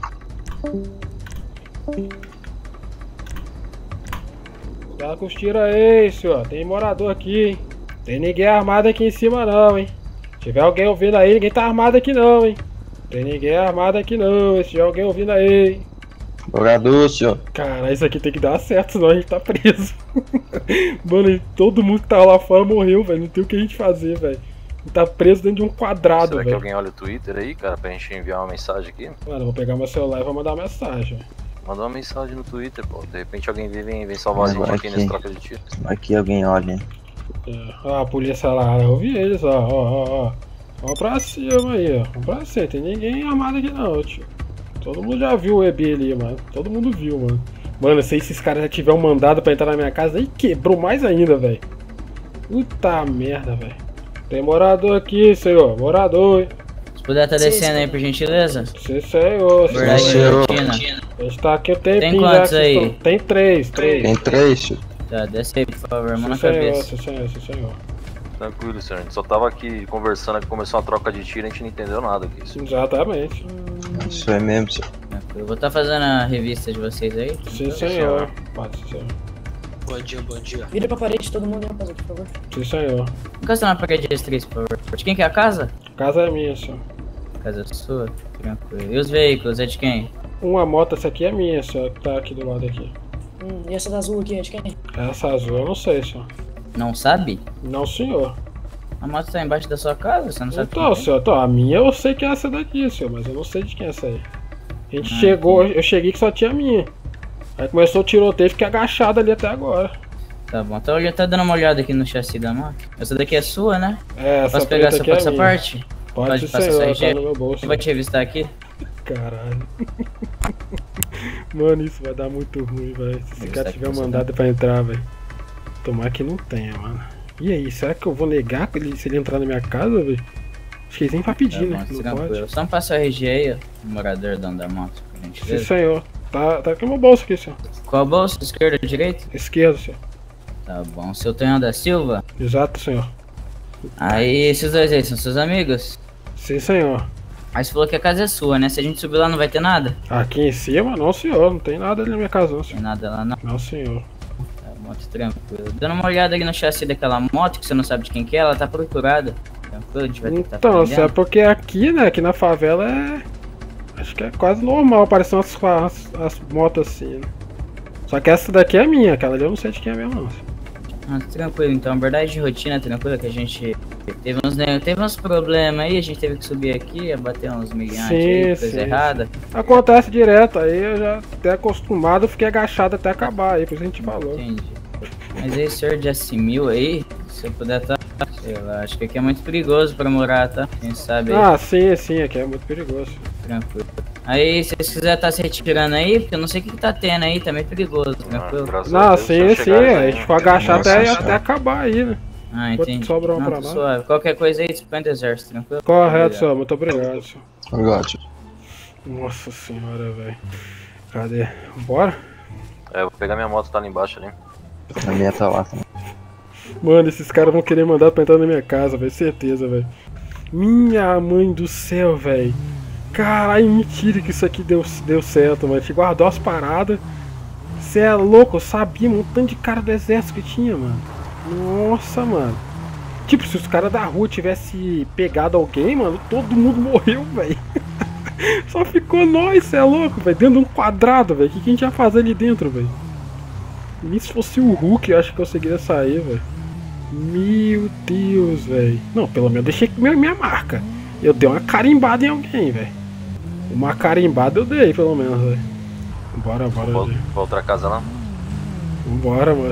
Cuidado com os tiros aí, senhor. Tem morador aqui, hein? Tem ninguém armado aqui em cima não, hein? Se tiver alguém ouvindo aí, ninguém tá armado aqui não, hein? Tem ninguém armado aqui não, se tiver alguém ouvindo aí, hein? Morador, senhor. Cara, isso aqui tem que dar certo, senão a gente tá preso. Mano, todo mundo que tava lá fora morreu, velho. Não tem o que a gente fazer, velho. A gente tá preso dentro de um quadrado, Será que velho. alguém olha o Twitter aí, cara, pra gente enviar uma mensagem aqui? Mano, eu vou pegar meu celular e vou mandar uma mensagem. Manda uma mensagem no Twitter, pô. De repente alguém vem, vem, vem salvar a gente Agora aqui aqui. nesse troca de tiro. Aqui alguém olha, hein? É. Ah, a polícia lá, eu vi eles, ó, ó, ó, ó. Vamos pra cima aí, ó. Vamos pra cima. Tem ninguém armado aqui não, tio. Todo mundo já viu o E B ali, mano. Todo mundo viu, mano. Mano, se esses caras já tiveram mandado pra entrar na minha casa, aí quebrou mais ainda, velho. Puta merda, velho. Tem morador aqui, senhor. Morador. Se puder tá descendo aí, por gentileza. Sim, senhor. Verdade, senhor. Argentina. A gente tá aqui o tempinho Tem já. quantos que vocês aí? tão- Tem três, três. Tem três, senhor. Tá, desce aí, por favor, mão Sim, na senhor, cabeça. sim, senhor, sim, senhor. Tranquilo, senhor. A gente só tava aqui conversando, que começou uma troca de tiro, a gente não entendeu nada aqui. senhor. Exatamente. Isso é mesmo, senhor. Eu vou estar fazendo a revista de vocês aí. Sim, senhor. Pode ser. Bom dia, bom dia. Vira pra parede todo mundo, rapaziada, por favor. Sim, senhor. Encosta na parede de três, por favor. De quem que é a casa? A casa é minha, senhor. Casa sua? Tranquilo. E os veículos, é de quem? Uma moto, essa aqui é minha, senhor, que tá aqui do lado aqui. Hum, e essa da azul aqui é de quem? Essa azul eu não sei, senhor. Não sabe? Não, senhor. A moto tá embaixo da sua casa, você não sabe Então, quem é? senhor, então, a minha eu sei que é essa daqui, senhor, mas eu não sei de quem é essa aí. A gente Ah, chegou, eu cheguei que só tinha a minha. Aí começou o tiroteio e fiquei agachado ali até agora. Tá bom, tá, olhando- tá dando uma olhada aqui no chassi da moto. Essa daqui é sua, né? É, essa Posso pegar preta seu aqui é passaporte? minha. Pode, Pode passar senhor, seu tá no meu bolso. Quem vai te revistar aqui? Caralho. Mano, isso vai dar muito ruim, velho. Se esse Isso cara aqui tiver você mandado pra entrar, velho. Tomar que não tenha, mano. E aí, será que eu vou negar ele, se ele entrar na minha casa, velho? Acho que eles nem vai pedir, Tá né? bom, Não tranquilo. pode. Só me passa o R G aí, ó, o morador dono da moto, por Sim, gentileza. senhor. Tá, tá aqui no meu bolso aqui, senhor. Qual bolso? Esquerda ou direita? Esquerdo, senhor. Tá bom. Seu Tonhão da Silva? Exato, senhor. Aí, esses dois aí são seus amigos? Sim, senhor. Aí você falou que a casa é sua, né? Se a gente subir lá não vai ter nada? Aqui em cima, não, senhor. Não tem nada ali na minha casa, não, Não tem senhor. nada lá não. Não, senhor. Tá bom, tá tranquilo. Dando uma olhada ali no chassi daquela moto, que você não sabe de quem que é, ela tá procurada. Tranquilo, a gente vai ter que tá Então, prendendo. senhor, porque aqui, né, aqui na favela é... Acho que é quase normal aparecer umas, as, as motos assim, né? Só que essa daqui é minha, aquela ali eu não sei de quem é mesmo, não, senhor. Ah, tranquilo, então, abordagem de rotina tranquila, que a gente teve uns, né, teve uns problemas aí, a gente teve que subir aqui, abater uns migrantes Sim, aí, coisa sim, errada. Acontece direto, aí eu já até acostumado, fiquei agachado até acabar aí, por isso a gente falou. Entendi. Mas aí, senhor de assimil aí, se eu puder tá, sei lá, acho que aqui é muito perigoso pra morar, tá? Quem sabe aí, Ah, sim, sim, aqui é muito perigoso. tranquilo. Aí, se vocês quiserem tá se retirando aí, porque eu não sei o que, que tá tendo aí, tá meio perigoso, tranquilo. Graças a Não, Deus, sim, se eu sim, chegar a aí, gente foi agachar Nossa até, senhora. até acabar aí, né? Ah, Enquanto entendi. sobra um Não, pra tá nós. suave. Qualquer coisa aí, dispõe do exército, tranquilo? Correto, Obrigado. senhor, muito obrigado, senhor. Obrigado. Nossa senhora, velho. Cadê? Bora? É, eu vou pegar minha moto, tá ali embaixo ali. A minha tá lá também. Mano, esses caras vão querer mandar pra entrar na minha casa, velho, certeza, velho. Minha mãe do céu, velho. Caralho, mentira que isso aqui deu, deu certo, mano. A gente guardou as paradas. Você é louco, eu sabia um tanto de cara do exército que tinha, mano. Nossa, mano. Tipo, se os caras da rua tivessem pegado alguém, mano, todo mundo morreu, velho. Só ficou nós, você é louco, velho. Dentro de um quadrado, velho. O que, que a gente ia fazer ali dentro, velho? Nem se fosse o Hulk, eu acho que eu conseguiria sair, velho. Meu Deus, velho. Não, pelo menos eu deixei minha, minha marca. Eu dei uma carimbada em alguém, velho. Uma carimbada eu dei, pelo menos, velho. Bora, bora, Vou velho. pra outra casa lá. Vambora, mano.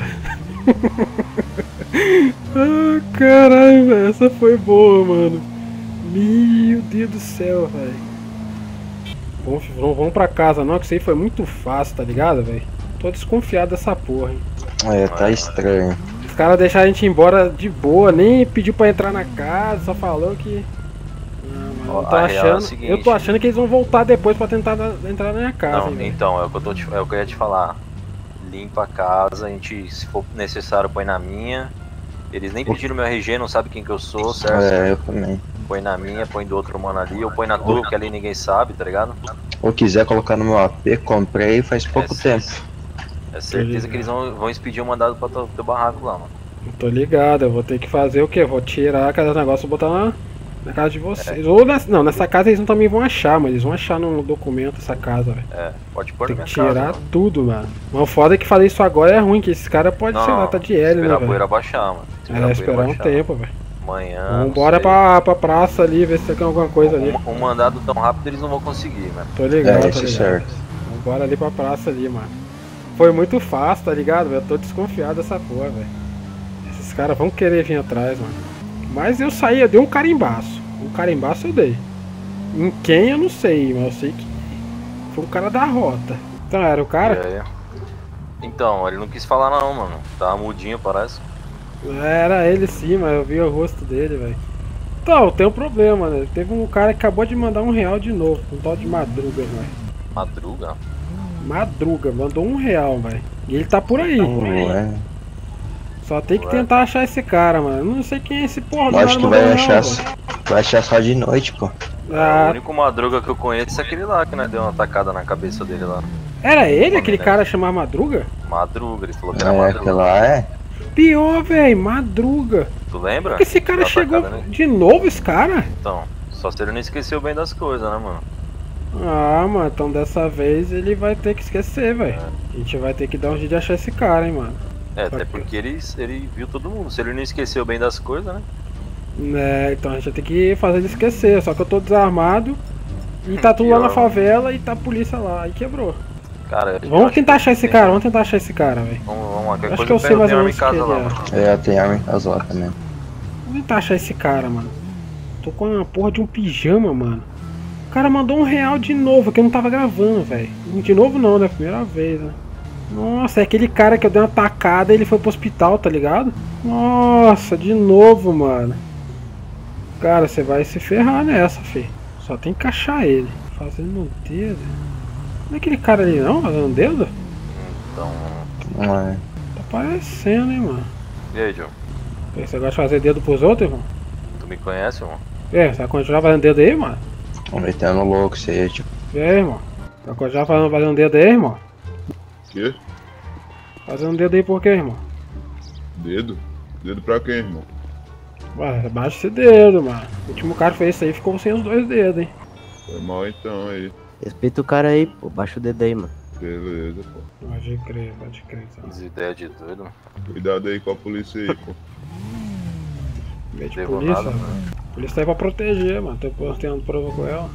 Ah, caralho, velho. Essa foi boa, mano. Meu Deus do céu, velho. Vamos, vamos, vamos pra casa, não, que isso aí foi muito fácil, tá ligado, velho? Tô desconfiado dessa porra, hein. É, tá estranho. Os caras deixaram a gente ir embora de boa, nem pediu pra entrar na casa, só falou que. Ah, mano, eu tô A real é o achando. seguinte. Eu tô achando que eles vão voltar depois pra tentar da- entrar na minha casa, Não, hein, velho. então, é o que eu, tô te, é o que eu ia te falar. Limpa a casa, a gente, se for necessário, põe na minha. Eles nem pediram meu R G, não sabem quem que eu sou, certo? É, eu também. Põe na minha, põe do outro mano ali, ou põe na tua, que ali ninguém sabe, tá ligado? Ou quiser colocar no meu A P, comprei faz pouco É, tempo. É certeza que eles vão, vão expedir um mandado pra teu, teu barraco lá, mano. Eu tô ligado, eu vou ter que fazer o quê? Vou tirar cada negócio e botar na, na casa de É. vocês. Ou nessa, não, nessa casa eles não também vão achar, mas eles vão achar no documento essa casa, velho. É, pode pôr Tem na que minha tirar casa, mano. tudo, mano. Mas o foda é que fazer isso agora é ruim, que esses caras podem, sei lá, tá de L, né, esperar a velho? poeira baixar, mano. É, a poeira esperar um baixar. tempo, velho. Amanhã. Vamos não embora sei. pra, pra praça ali, ver se tem alguma coisa ali. Um, um mandado tão rápido eles não vão conseguir, mano. Tô ligado, É, tô isso é ligado. certo. Vamos embora ali pra praça ali, mano. Foi muito fácil, tá ligado, velho? Eu tô desconfiado dessa porra, velho. Esses caras vão querer vir atrás, mano. Mas eu saí, eu dei um carimbaço. Um carimbaço eu dei. Em quem eu não sei, mas eu sei que foi um cara da rota. Então era o cara? E aí? Então, ele não quis falar não, mano. Tava mudinho, parece. Era ele sim, mas eu vi o rosto dele, velho. Então, tem um problema, né? Teve um cara que acabou de mandar um real de novo, um tal de Madruga, velho. Madruga? Madruga, mandou um real, velho. E ele tá por aí. Ué. Só tem que tentar achar esse cara, mano. Eu não sei quem é esse porra do Acho que lado vai do achar, Real, vai achar só de noite, pô. O Ah, único Madruga que eu conheço é aquele lá que né, deu uma tacada na cabeça dele lá. era ele, aquele cara chamado Madruga? Madruga, ele falou que era É, Madruga. aquele lá é. Pior, velho, Madruga. Tu lembra? Por que esse cara Deu uma chegou tacada nele? de novo, esse cara? Então, só se ele não esqueceu bem das coisas, né, mano? Ah, mano, então dessa vez ele vai ter que esquecer, velho. A gente vai ter que dar um jeito de achar esse cara, hein, mano. É, até porque ele, ele viu todo mundo. Se ele não esqueceu bem das coisas, né? É, então a gente vai ter que fazer ele esquecer. Só que eu tô desarmado e tá tudo lá na Pior, favela e tá a polícia lá. Aí quebrou. Cara, eu Vamos acho tentar que achar esse tem- cara, vamos tentar achar esse cara, velho. Vamos, vamos lá. Qualquer Acho coisa que eu sei mais ou tenho menos arma em quem casa ele lá, é. mano. É, tem arma em casa lá também. Vamos tentar achar esse cara, mano. Tô com uma porra de um pijama, mano. O cara mandou um real de novo, que eu não tava gravando, velho. De novo não, né? Primeira vez, né? Nossa, é aquele cara que eu dei uma tacada e ele foi pro hospital, tá ligado? Nossa, de novo, mano. Cara, você vai se ferrar nessa, fi. Só tem que achar ele. Fazendo um dedo. Não é aquele cara ali não, fazendo um dedo? Então, Não é. Tá parecendo, hein, mano. e aí, Joe? Você gosta de fazer dedo pros outros, irmão? Tu me conhece, irmão? É, você vai continuar fazendo dedo aí, mano? Tô metendo louco, você, tipo. E aí, irmão? Vai continuar fazendo, fazendo dedo aí, irmão? Quê? Fazendo dedo aí por quê, irmão? Dedo? Dedo pra quem, irmão? Ué, baixa esse dedo, mano. O último cara que fez isso aí ficou sem os dois dedos, hein? Foi mal então aí. Respeita o cara aí, pô. Baixa o dedo aí, mano. Beleza, pô. Pode crer, pode crer. Então. As ideias de doido, mano. Cuidado aí com a polícia aí, pô. Meio de Devo polícia, nada, mano. A polícia tá aí pra proteger, mano. Tô tendo prova com ela.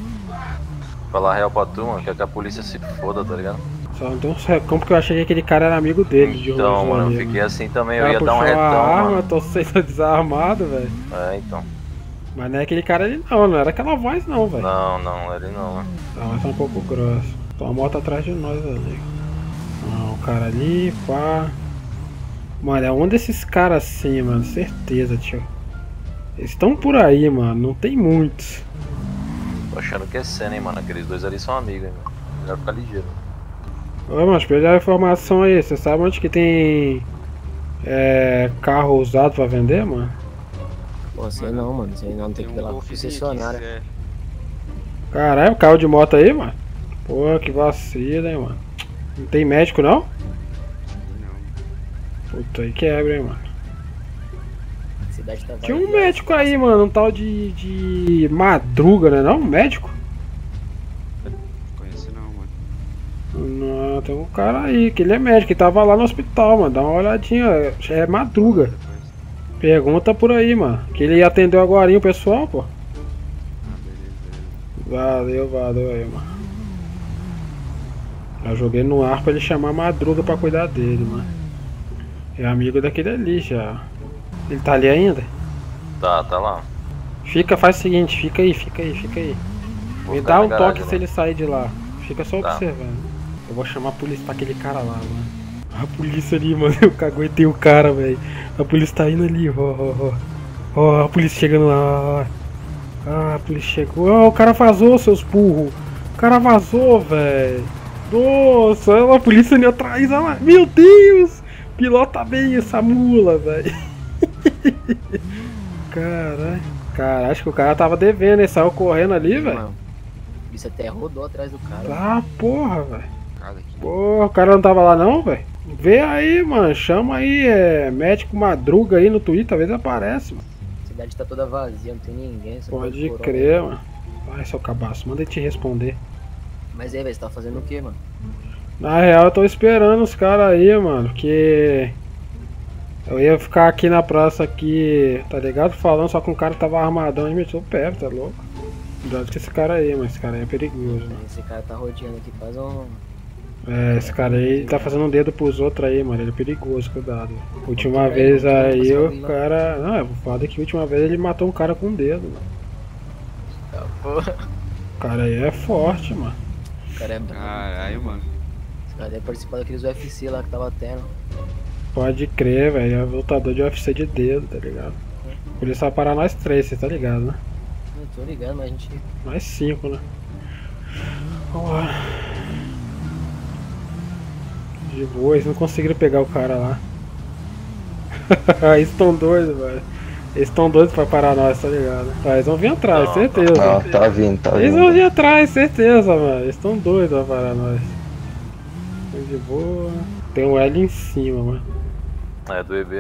Falar real pra tu, mano, quer que a polícia se foda, tá ligado? Só não tem um secão porque eu achei que aquele cara era amigo dele. de um Então, dos mano, eu amigos. fiquei assim também, O eu cara ia dar um puxou a retão, arma, mano. tô sendo desarmado, velho. É, então. Mas não é aquele cara ali não, não era aquela voz não, velho. Não, não, ele não, mano. A voz tá um pouco grossa. Tem uma moto atrás de nós ali. Não, o cara ali, pá. Mano, é um desses caras assim, mano, certeza, tio. Eles estão por aí, mano, não tem muitos. Tô achando que é cena, hein, mano. Aqueles dois ali são amigos, hein, mano. Melhor ficar ligeiro. Ô, mano, pegar a informação aí, você sabe onde que tem é, carro usado pra vender, mano? Pô, sei não, mano. Sei não, tem que ir lá com o concessionário. Caralho, carro de moto aí, mano? Pô, que vacila, hein, mano. Não tem médico, não? Puta, aí quebra, hein, mano. A cidade tá Tinha um vazia. médico aí, mano, um tal de, de Madruga, né não? Um médico? Conhece não, mano. Não, tem um cara aí, que ele é médico, ele tava lá no hospital, mano. Dá uma olhadinha, é Madruga. Pergunta por aí, mano. Que ele atendeu agora o pessoal, pô. Valeu, valeu aí, mano. Eu joguei no ar pra ele chamar Madruga pra cuidar dele, mano. É amigo daquele ali já. Ele tá ali ainda? Tá, tá lá. Fica, faz o seguinte, fica aí, fica aí, fica aí. Vou Me ficar dá na um garagem toque lá. se ele sair de lá. Fica só Tá. observando. Eu vou chamar a polícia pra aquele cara lá, mano. A polícia ali, mano. Eu caguetei o cara, velho. A polícia tá indo ali, ó, ó, ó. Ó, a polícia chegando lá, ó. Ah, a polícia chegou. Ó, o cara vazou, seus burros. O cara vazou, velho. Nossa, olha lá, a polícia ali atrás, olha lá. Meu Deus! Pilota bem essa mula, velho. Caralho. Cara, acho que o cara tava devendo, ele saiu correndo ali, velho. Mano, isso até rodou atrás do cara. Ah, porra, velho. Porra, o cara não tava lá não, velho? Vê aí, mano. Chama aí, é médico Madruga aí no Twitter, talvez aparece, mano. A cidade tá toda vazia, não tem ninguém. só Pode tem corona. crer, mano. Vai, seu cabaço, manda ele te responder. Mas aí, velho, você tá fazendo o que, mano? Na real, eu tô esperando os caras aí, mano, que eu ia ficar aqui na praça aqui, tá ligado? Falando, só que um cara tava armadão e meteu o pé, tá louco? Cuidado com esse cara aí, mas esse cara aí é perigoso, mano. Esse cara tá rodeando aqui, faz um... É, esse cara aí tá fazendo um dedo pros outros aí, mano. Ele é perigoso, cuidado. Última vez aí o cara. Não, é foda que a última vez ele matou um cara com um dedo, mano. Tá, porra. O cara aí é forte, mano. O cara é brabo. Caralho, mano. Esse cara deve participar daqueles U F C lá que tava tendo. Pode crer, velho. É lutador de U F C de dedo, tá ligado? Por isso vai parar nós três, você tá ligado, né? Não tô ligado, mas a gente... Nós cinco, né? Vambora. De boa, eles não conseguiram pegar o cara lá. Eles estão doidos, velho. Eles estão doidos pra parar nós, tá ligado? Ah, eles vão vir atrás, Não, certeza. Não, tá vindo, tá Eles vindo. vão vir atrás, certeza, mano. Eles estão doidos pra parar nós. Tô de boa. Tem um L em cima, mano. É, do E B.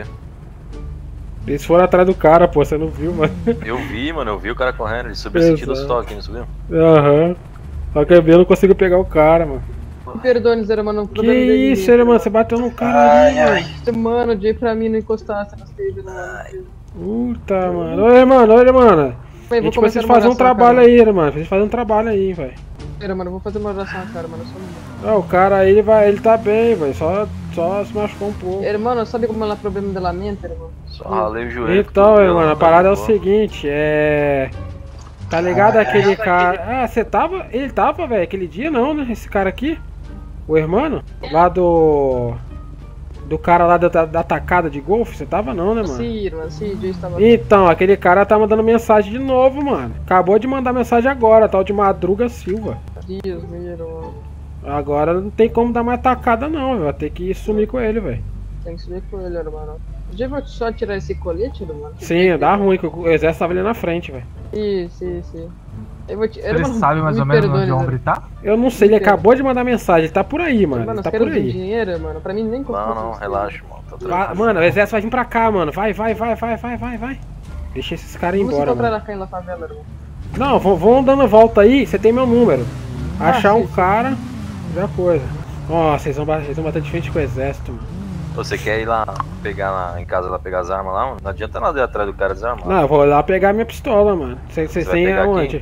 Eles foram atrás do cara, pô, você não viu, mano. Eu vi, mano, eu vi o cara correndo, ele subiu sentido Exato. estoque, não subiu? Aham. Só que eu não consigo pegar o cara, mano. Me perdoe, Zé, mano. o Que problema dele- isso, ele, mano? Você bateu no cara ali, mano. Mano, de pra mim não encostar, você não sei, mano. Puta, mano. Olha, mano, olha, mano. A Bem, vou gente começar precisa uma fazer um oração, trabalho cara. aí, mano. Precisa fazer um trabalho aí, velho. Pera, mano, eu vou fazer uma oração, cara, mano. Só um minuto. Ah, o cara aí, ele, vai, ele tá bem, velho. Só, só se machucou um pouco. Hermano, sabe como é o problema da mente, irmão? Só ralei o joelho. Então, cotovelo, mano, a não parada é o pegou. seguinte, é... Tá ligado aquele cara... Ah, você tava... Ele tava, velho, aquele dia não, né? Esse cara aqui. O irmão. Lá do... Do cara lá da, da tacada de golfe. Você tava não, né, mano? Sim, irmão, sim, eu estava... Então, aquele cara tá mandando mensagem de novo, mano. Acabou de mandar mensagem agora, tal de Madruga Silva. Deus, meu irmão. Agora não tem como dar mais tacada não, velho. Vai ter que sumir com ele, velho. Tem que subir com ele, irmão. Já vou só tirar esse colete, irmão? Sim, dá ruim, que o exército tava ali na frente, velho. Isso, isso, isso. Eu vou te... Ele sabe mais ou menos onde o homem tá? Eu não sei, ele acabou de mandar mensagem, ele tá por aí, mano. Mano, Ele os tá caras por têm aí. dinheiro, mano. Pra mim nem Não, não, relaxa, mano. Tá Vai- tranquilo. mano, o exército vai vir pra cá, mano. Vai, vai, vai, vai, vai, vai, vai. Deixa esses caras ir Vamos se embora, encontrar mano. na na favela, irmão. Não, vão, vão dando volta aí, você tem meu número. Ah, Achar sim, um sim. cara, já coisa. Ó, vocês vão, ba- vocês vão bater de frente com o exército, mano. Você quer ir lá pegar lá em casa lá pegar as armas lá, mano? Não adianta nada ir atrás do cara desarmado. Não, eu vou lá pegar minha pistola, mano. Vocês vocês Você vai têm pegar aonde?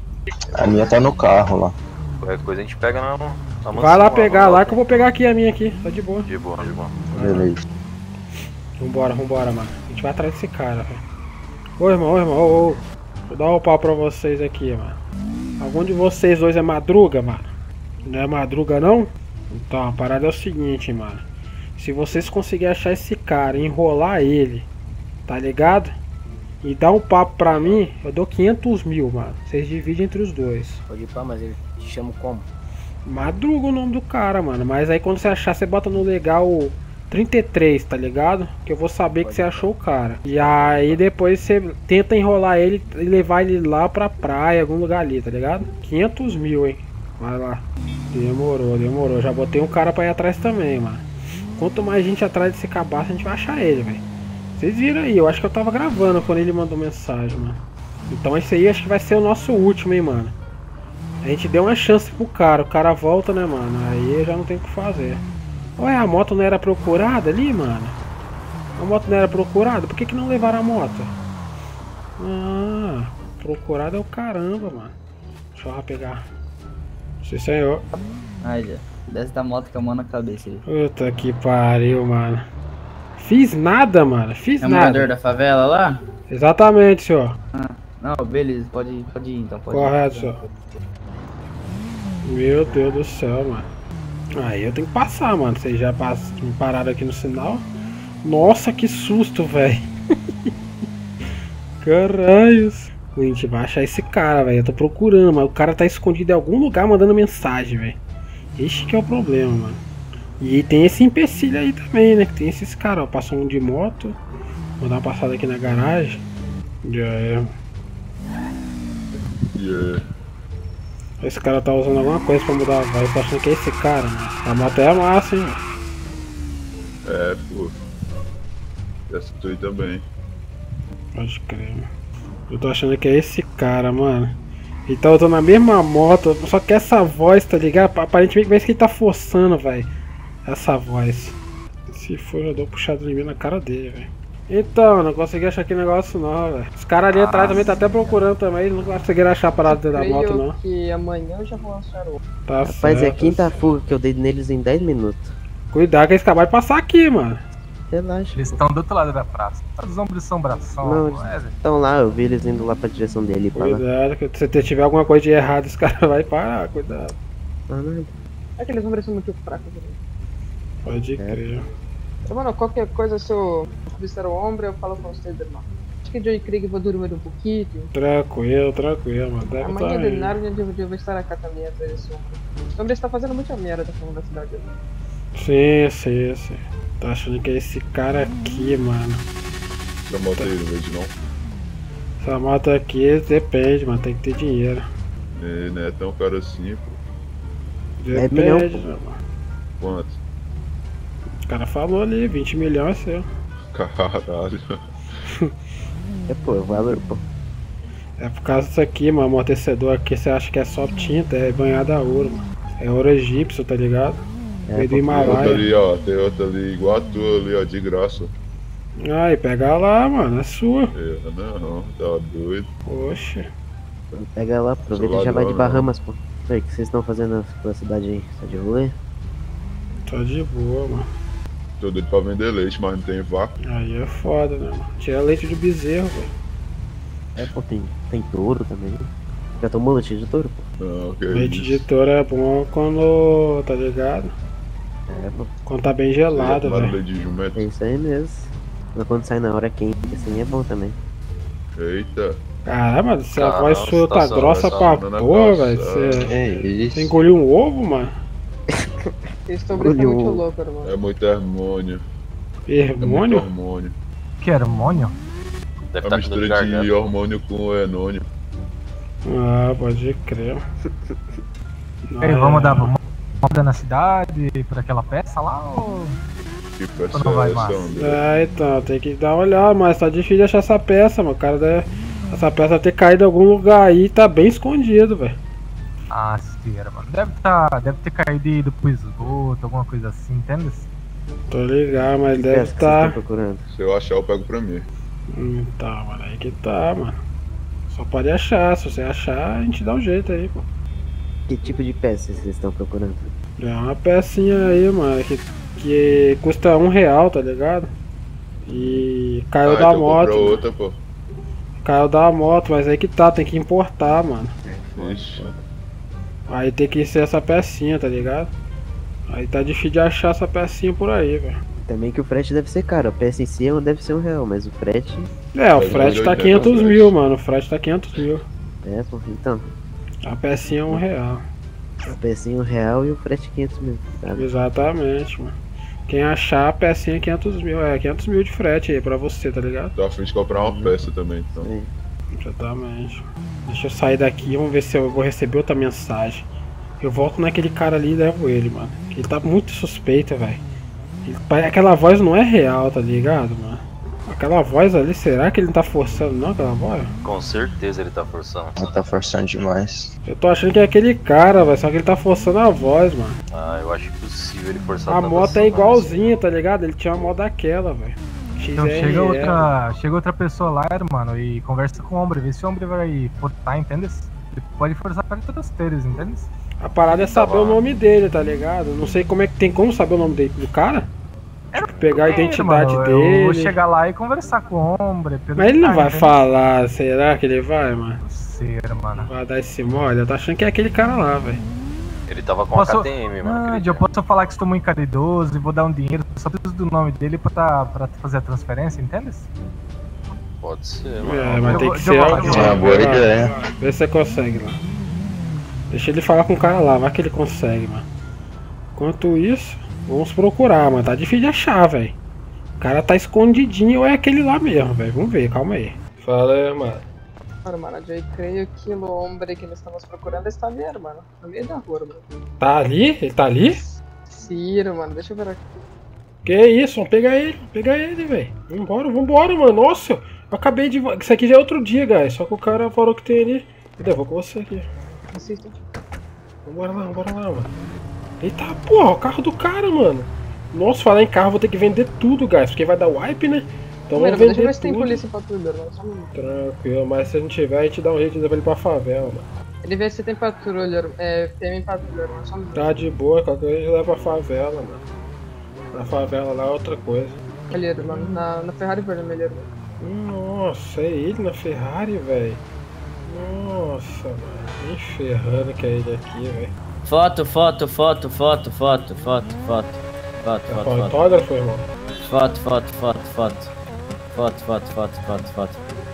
A minha tá no carro lá. Qualquer coisa a gente pega na, na mansão. Vai lá pegar lá que eu vou pegar aqui a minha aqui, tá de boa. De boa, de boa. Beleza. Vambora, vambora, mano. A gente vai atrás desse cara, velho. Ô, irmão, ô, irmão, ô, ô. Vou dar um pau pra vocês aqui, mano. Algum de vocês dois é Madruga, mano? Não é Madruga, não? Então, a parada é o seguinte, mano. Se vocês conseguirem achar esse cara e enrolar ele, tá ligado? E dar um papo pra mim, eu dou quinhentos mil, mano. Vocês dividem entre os dois. Pode ir pra, mas ele te chama como? Madruga o nome do cara, mano. Mas aí quando você achar, você bota no legal trinta e três, tá ligado? Que eu vou saber que você achou o cara. E aí depois você tenta enrolar ele e levar ele lá pra praia, algum lugar ali, tá ligado? quinhentos mil, hein? Vai lá. Demorou, demorou. Já botei um cara pra ir atrás também, mano. Quanto mais gente atrás desse cabaço, a gente vai achar ele, velho. Vocês viram aí, eu acho que eu tava gravando quando ele mandou mensagem, mano. Então esse aí acho que vai ser o nosso último, hein, mano. A gente deu uma chance pro cara, o cara volta, né, mano? Aí eu já não tem o que fazer. Ué, a moto não era procurada ali, mano? A moto não era procurada? Por que que não levaram a moto? Ah, procurada é o caramba, mano. Deixa eu lá pegar. Sim, senhor. Aí, já. Desce da moto com a mão na cabeça aí. Puta que pariu, mano. Fiz nada, mano. Fiz É o morador nada. da favela lá? Exatamente, senhor. Ah, não, beleza, pode ir, pode ir então, pode Correto, ir. senhor. Meu Deus do céu, mano. Aí eu tenho que passar, mano. Vocês já pass... me pararam aqui no sinal. Nossa, que susto, velho. Caralhos. A gente vai achar esse cara, velho. Eu tô procurando, mas o cara tá escondido em algum lugar mandando mensagem, velho. Esse que é o problema, mano. E tem esse empecilho aí também, né? Que tem esses caras, ó. Passou um de moto. Vou dar uma passada aqui na garagem. Já é. Yeah. Esse cara tá usando alguma coisa pra mudar a voz. Tô achando que é esse cara, mano. A moto é massa, hein? É, pô. Essa tu aí também. Pode crer, mano. Eu tô achando que é esse cara, mano. Ele tá usando a mesma moto, só que essa voz, tá ligado? Aparentemente parece que ele tá forçando, velho. Essa voz. Se for, eu dou puxado em mim na cara dele, velho. Então, não consegui achar aquele negócio não, velho. Os caras ali atrás também tá até procurando também, eles não conseguiram achar a parada da moto Creio não. que amanhã eu já vou lançar o... Tá Rapaz, certo. é a quinta fuga que eu dei neles em dez minutos. Cuidado que eles acabaram de passar aqui, mano. Relaxa. Eles estão do outro lado da praça. Os ombros são bração. Não, pô, é, eles estão lá, eu vi eles indo lá pra direção dele. Pra lá. Cuidado, que se tiver alguma coisa de errado, os caras vão parar, cuidado. Ah, não. Aqueles números são muito fracos, velho. Pode crer. Mano, qualquer coisa, se eu visitar o ombro, eu falo com vocês, irmão. Acho que Joey Krieg vai dormir um pouquinho. Tranquilo, tranquilo, mano. Deve Amanhã tá de aí. tarde eu eu vou estar acá também atrás desse ombro. Esse ombro está fazendo muita merda falando da cidade. Irmão. Sim, sim, sim. Tô achando que é esse cara aqui, mano. Essa moto aí, não vejo não. Essa moto aqui depende, mano. Tem que ter dinheiro. É, não é tão caro assim, pô. Depende, mano. Quanto? O cara falou ali, vinte milhões é seu. Caralho. É, pô, é o valor, pô. É por causa disso aqui, mano. O amortecedor aqui você acha que é só tinta, é banhado a ouro, mano. É ouro egípcio, tá ligado? É, Veio do pô, Tem outra Himalaia. ali, ó. Tem outra ali, igual a tua ali, ó, de graça. Ai, pega lá, mano. É sua. É, não, tá doido. Oxe. Pega lá, aproveita e já vai de Bahamas, pô. Aí, o que vocês estão fazendo pela cidade aí? Tá de rolê? Tá de boa, mano. Tô doido pra vender leite, mas não tem vaca. Aí é foda, né, mano? Tira leite de bezerro, velho. É, pô, tem, tem touro também. Já tomou leite de touro, pô? Não, que Leite isso. de touro é bom quando, tá ligado? É, pô. Quando tá bem gelado, Tomaram velho. leite de jumento. É isso aí mesmo. Mas quando sai na hora quente, assim é bom também. Eita. Caralho, mano, se a Caramba, voz sua tá situação, grossa essa pra banana porra, calça. velho. Você É isso. você engoliu um ovo, mano? Esse Tobre tá muito Olhou. louco, irmão. É muito hormônio. É muito Hormônio? hormônio. Que hormônio? Deve É estar uma com dor de mistura de garganta. hormônio com enônio. Ah, pode crer. Ei, Ah, vamos é. dar vamos dar na cidade por aquela peça lá ou. Que peça Não vai é essa, mais. André? É, então, tem que dar uma olhada, mas tá difícil de achar essa peça, mano. O cara deve. Essa peça ter caído em algum lugar aí e tá bem escondido, velho. Ah, cera, mano. Deve, tá, deve ter caído pro esgoto, alguma coisa assim, entende? Tô ligado, mas Que deve peça que vocês tá. estão procurando? Se eu achar, eu pego pra mim. Hum, tá, mano, aí que tá, mano. Só pode achar, se você achar, a gente dá um jeito aí, pô. Que tipo de peça vocês estão procurando? É uma pecinha aí, mano, que, que custa um real, tá ligado? E caiu Ah, da então moto. compra mano. outra, pô. Caiu da moto, mas aí que tá, tem que importar, mano. Ixi. Aí tem que ser essa pecinha, tá ligado? Aí tá difícil de achar essa pecinha por aí, velho. Também que o frete deve ser caro. A peça em si deve ser um real, mas o frete. É, o Mas frete eu tá entendo quinhentos o frete. mil, mano. O frete tá quinhentos mil. É, pô, então. A pecinha é um real. A pecinha um real e o frete quinhentos mil, sabe? Exatamente, mano. Quem achar a pecinha é quinhentos mil. É, quinhentos mil de frete aí pra você, tá ligado? Tô a fim de comprar uma peça também, então. É. Exatamente. Deixa eu sair daqui, vamos ver se eu vou receber outra mensagem. Eu volto naquele cara ali e levo ele, mano. Ele tá muito suspeito, velho. Ele pare- Aquela voz não é real, tá ligado, mano? Aquela voz ali, será que ele não tá forçando não aquela voz? Com certeza ele tá forçando. Ela tá forçando demais. Eu tô achando que é aquele cara, velho. Só que ele tá forçando a voz, mano. Ah, eu acho impossível ele forçar A tanto moto assim, é mano. igualzinha, tá ligado? Ele tinha uma moto daquela, velho. Então chega outra, chega outra pessoa lá, mano, e conversa com o homem, vê se o homem vai forçar, entende? Ele pode forçar para todas as teres, entende? A parada é saber o nome dele, tá ligado? Não sei como é que tem como saber o nome dele, do cara. Tipo, pegar a identidade mano, dele. Eu vou chegar lá e conversar com o homem. Mas ele não vai entende? falar, será que ele vai, mano? Ser, mano. Vai dar esse mole? Eu tô achando que é aquele cara lá, velho. Ele tava com Posso... a K T M, mano. Ah, aquele eu dia. posso falar que estou muito caridoso e vou dar um dinheiro, só preciso do nome dele pra, tá, pra fazer a transferência, entende? Pode ser, mano. É, mas Eu tem vou- que eu ser vou- alguém. eu vou- É uma boa Vai lá, ideia. vai lá. Vê se você consegue lá. Deixa ele falar com o cara lá, vai que ele consegue, mano. Enquanto isso, vamos procurar, mano. Tá difícil de achar, velho. O cara tá escondidinho ou é aquele lá mesmo, velho. Vamos ver, calma aí. Fala aí, mano. Hermano, yo creo que el hombre que nos estamos procurando está bien, hermano. No medio da rua, hermano. Tá ali? Ele tá ali? Sí, hermano, deixa eu ver aqui. Que isso, vamos pegar ele, vamos pegar ele, velho. Vambora, vambora, mano. Nossa, eu acabei de. Isso aqui já é outro dia, guys. Só que o cara falou que tem ali. Cadê? Eu vou com você aqui. Assista. Vambora lá, vambora lá, mano. Eita porra, o carro do cara, mano. Nossa, falar em carro, vou ter que vender tudo, guys. Porque vai dar wipe, né? Então Mano, vamos deixa eu vender ver se tem tudo. polícia em patrulha, hermano. Só um minuto. Tranquilo, mas se a gente tiver, a gente dá um jeito de levar ele pra favela, mano. Ele vê se tem patrulha, hermano. É, tem patrulha, hermano. Só um minuto. Tá de boa, qualquer coisa a gente leva pra favela, mano. Na favela lá é outra coisa. Ali, hermano. Na, na Ferrari vermelha, hermano. Nossa, é ele na Ferrari, velho. Nossa, mano. Nem ferrando que é ele aqui, velho. Foto, foto, foto, foto, foto, foto, foto. Foto, É foto, foto. autógrafo, irmão? Foto, foto, foto, foto. Foto, foto, foto, foto, foto.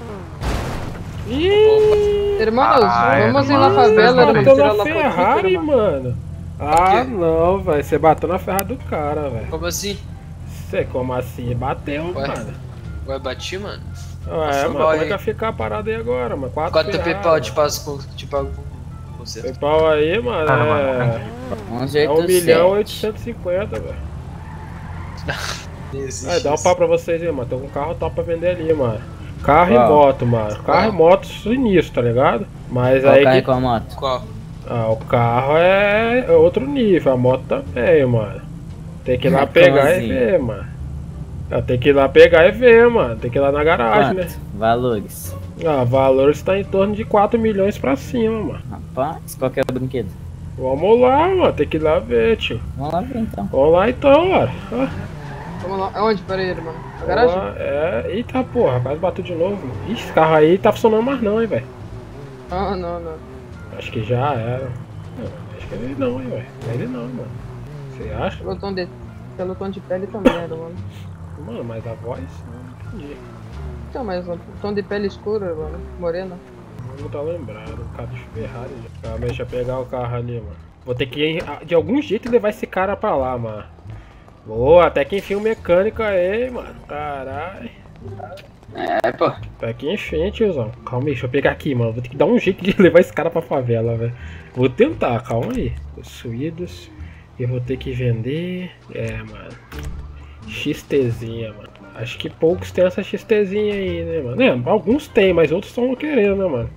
Irmãos, Ah, vamos ir irmão, na favela, Você hermano. bateu Tirar na lá foto, Ferrari, irmão. mano. Ah, não, velho. Você bateu na Ferrari do cara, velho. Como assim? Você, como assim? Bateu, Ué? mano. Ué, bati, mano? Ué, Foi mano, mal como é aí. que vai ficar parado aí agora, mano? Quatro Quanto Ferrari, PayPal mano. te passo com. Te pago com você? PayPal aí, mano, Cara, é... onze é um oito milhão sete. oitocentos e cinquenta, velho. Nem existe Aí, dá um isso. pau pra vocês aí, mano. Tem um carro top pra vender ali, mano. Carro Qual? e moto, mano. Carro Qual? e moto sinistro, tá ligado? Mas Qual aí carro que... e qual moto? Qual? Ah, o carro é é outro nível, a moto também, mano. Tem que ir lá Como pegar assim? e ver, mano. Ah, tem que ir lá pegar e ver, mano. Tem que ir lá na garagem, Quanto? né? Valores. Ah, valor está em torno de quatro milhões pra cima, mano. Rapaz, qual que é o brinquedo? Vamos lá, mano. Tem que ir lá ver, tio. Vamos lá ver então. Vamos lá então, mano. Ah, Vamos lá. Aonde? Pera aí, mano. Na vamos garagem? lá. É. Eita porra, quase bateu de novo. Mano. Ih, esse carro aí tá funcionando mais não, hein, velho. Ah, não, não. Acho que já era. Não, acho que ele não, hein, velho. Ele não, mano. Você acha? Pelo tom de, pelo tom de pele também era, mano. Mano, mas a voz? Não entendi. Então, mas o tom de pele escura, mano. Morena. Não tá lembrado, o cara de Ferrari já. Calma, deixa eu pegar o carro ali, mano. Vou ter que, de algum jeito, levar esse cara pra lá, mano. Boa, até que enfim o mecânico aí, mano. Caralho. É, pô. Até que enfim, tiozão. Calma aí, deixa eu pegar aqui, mano. Vou ter que dar um jeito de levar esse cara pra favela, velho. Vou tentar, calma aí. Possuídos. Eu vou ter que vender. É, mano. XTzinha, mano. Acho que poucos têm essa XTzinha aí, né, mano? É, alguns tem, mas outros estão querendo, né, mano?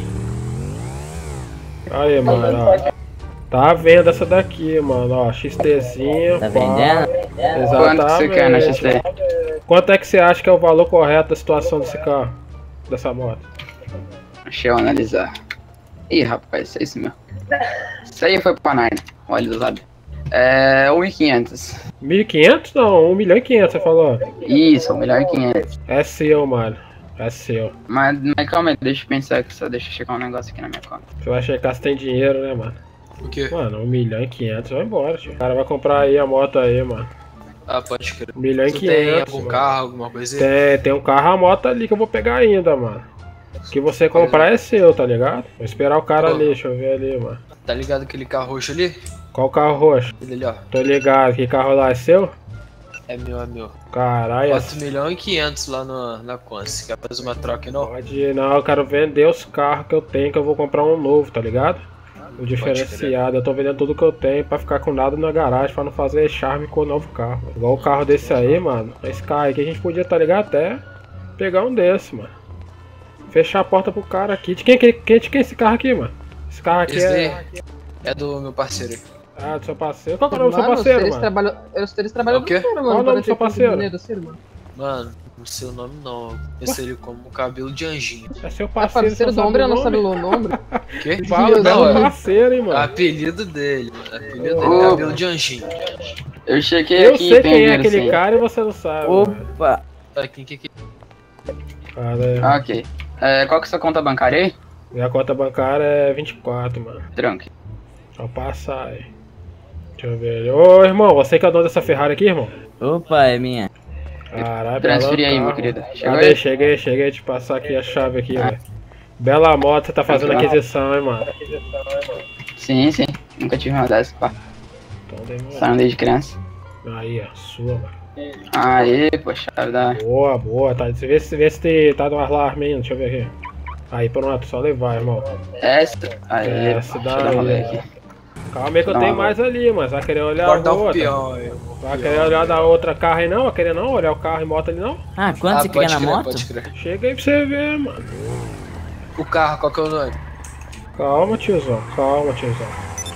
Aí, mano, ó. Tá à venda essa daqui, mano, ó. XTzinha. Tá pá. vendendo? Exatamente. Quanto que você quer na X T? Quanto é que você acha que é o valor correto da situação desse carro? Dessa moto? Deixa eu analisar. Ih, rapaz, isso é isso mesmo. Isso aí foi pra Narnia. Olha do lado. É um mil e quinhentos. mil e quinhentos? Não, um milhão e quinhentos, você falou. Isso, um milhão e quinhentos. É seu, mano. É seu. Mas, mas calma aí, deixa eu pensar que só deixa eu checar um negócio aqui na minha conta. Você vai checar se tem dinheiro, né, mano? O quê? Mano, um milhão e quinhentos, vai embora, tio. O cara vai comprar aí a moto aí, mano. Ah, pode crer. Um milhão e Tu tem quinhentos. algum mano. carro, alguma coisa aí? Tem, tem um carro, a moto ali que eu vou pegar ainda, mano. O que você comprar é seu, tá ligado? Vou esperar o cara Pô. ali, deixa eu ver ali, mano. Tá ligado aquele carro roxo ali? Qual carro roxo? Ele ali, ó. Tô ligado, que carro lá é seu? É meu, é meu. Caralho, quatro milhões e quinhentos lá no, na Conce. Quer fazer uma troca, não? pode ir, não, eu quero vender os carros que eu tenho, que eu vou comprar um novo, tá ligado? O diferenciado, eu tô vendendo tudo que eu tenho pra ficar com nada na garagem, pra não fazer charme com o novo carro. Igual o carro desse aí, mano. Esse carro aí que a gente podia, tá ligado? Até pegar um desse, mano. Fechar a porta pro cara aqui. De quem, quem, quem, de quem é esse carro aqui, mano? Esse carro aqui Esse é... daí é do meu parceiro aí. Ah, do seu parceiro. Qual que é o nome do seu Mano, parceiro, eles mano? trabalham. Eles, eles trabalham O quê? inteiro, Qual mano. o nome do seu quarenta e parceiro? cinco dinheiro, assim, mano. Mano, não sei o nome não. Eu conheci ele como cabelo de anjinho. É seu É parceiro, parceiro só do homem, sabe não o sabe nome? o nome. Quê? Fala, Deus, não, não, é é parceiro, hein, mano. apelido dele, mano. Apelido dele, Ô, cabelo de anjinho. Eu chequei Eu aqui sei e tem quem é dinheiro aquele sim. cara e você não sabe. mano. Opa! Ah, quem que que... Cara, Ok. É, qual que é a sua conta bancária aí? minha conta bancária é vinte e quatro, mano. Tranque. Só passar aí. Deixa eu ver. Ô, irmão, você que é o dono dessa Ferrari aqui, irmão? Opa, é minha. Caralho, Transferi bela aí, meu carro. querido. Chegou Cadê? aí? Cheguei, cheguei. Te passar aqui a chave aqui, velho. Bela moto, você tá fazendo Tranquilo. aquisição, hein, mano? Sim, sim. Nunca tive uma dessas, pá. Então demorou. Saindo desde criança. Aí, ó, sua, mano. Aí, poxa, da... Boa, boa. Tá, vê se, vê se tá no alarme ainda. Deixa eu ver aqui. Aí, pronto, só levar, irmão. Essa. Aí, Essa deixa eu dar um rolê daí. aqui. Calma aí que eu Não, tenho não. mais ali, mas vai querer olhar Guardar a o outra. peão aí. Vai querer olhar da outra carro aí não? Vai querer não? Olhar o carro e moto ali não? Ah, quanto Ah, você quer pode na crer, moto? pode crer. Chega aí pra você ver, mano. O carro, qual que é o nome? Calma, tiozão. Calma, tiozão.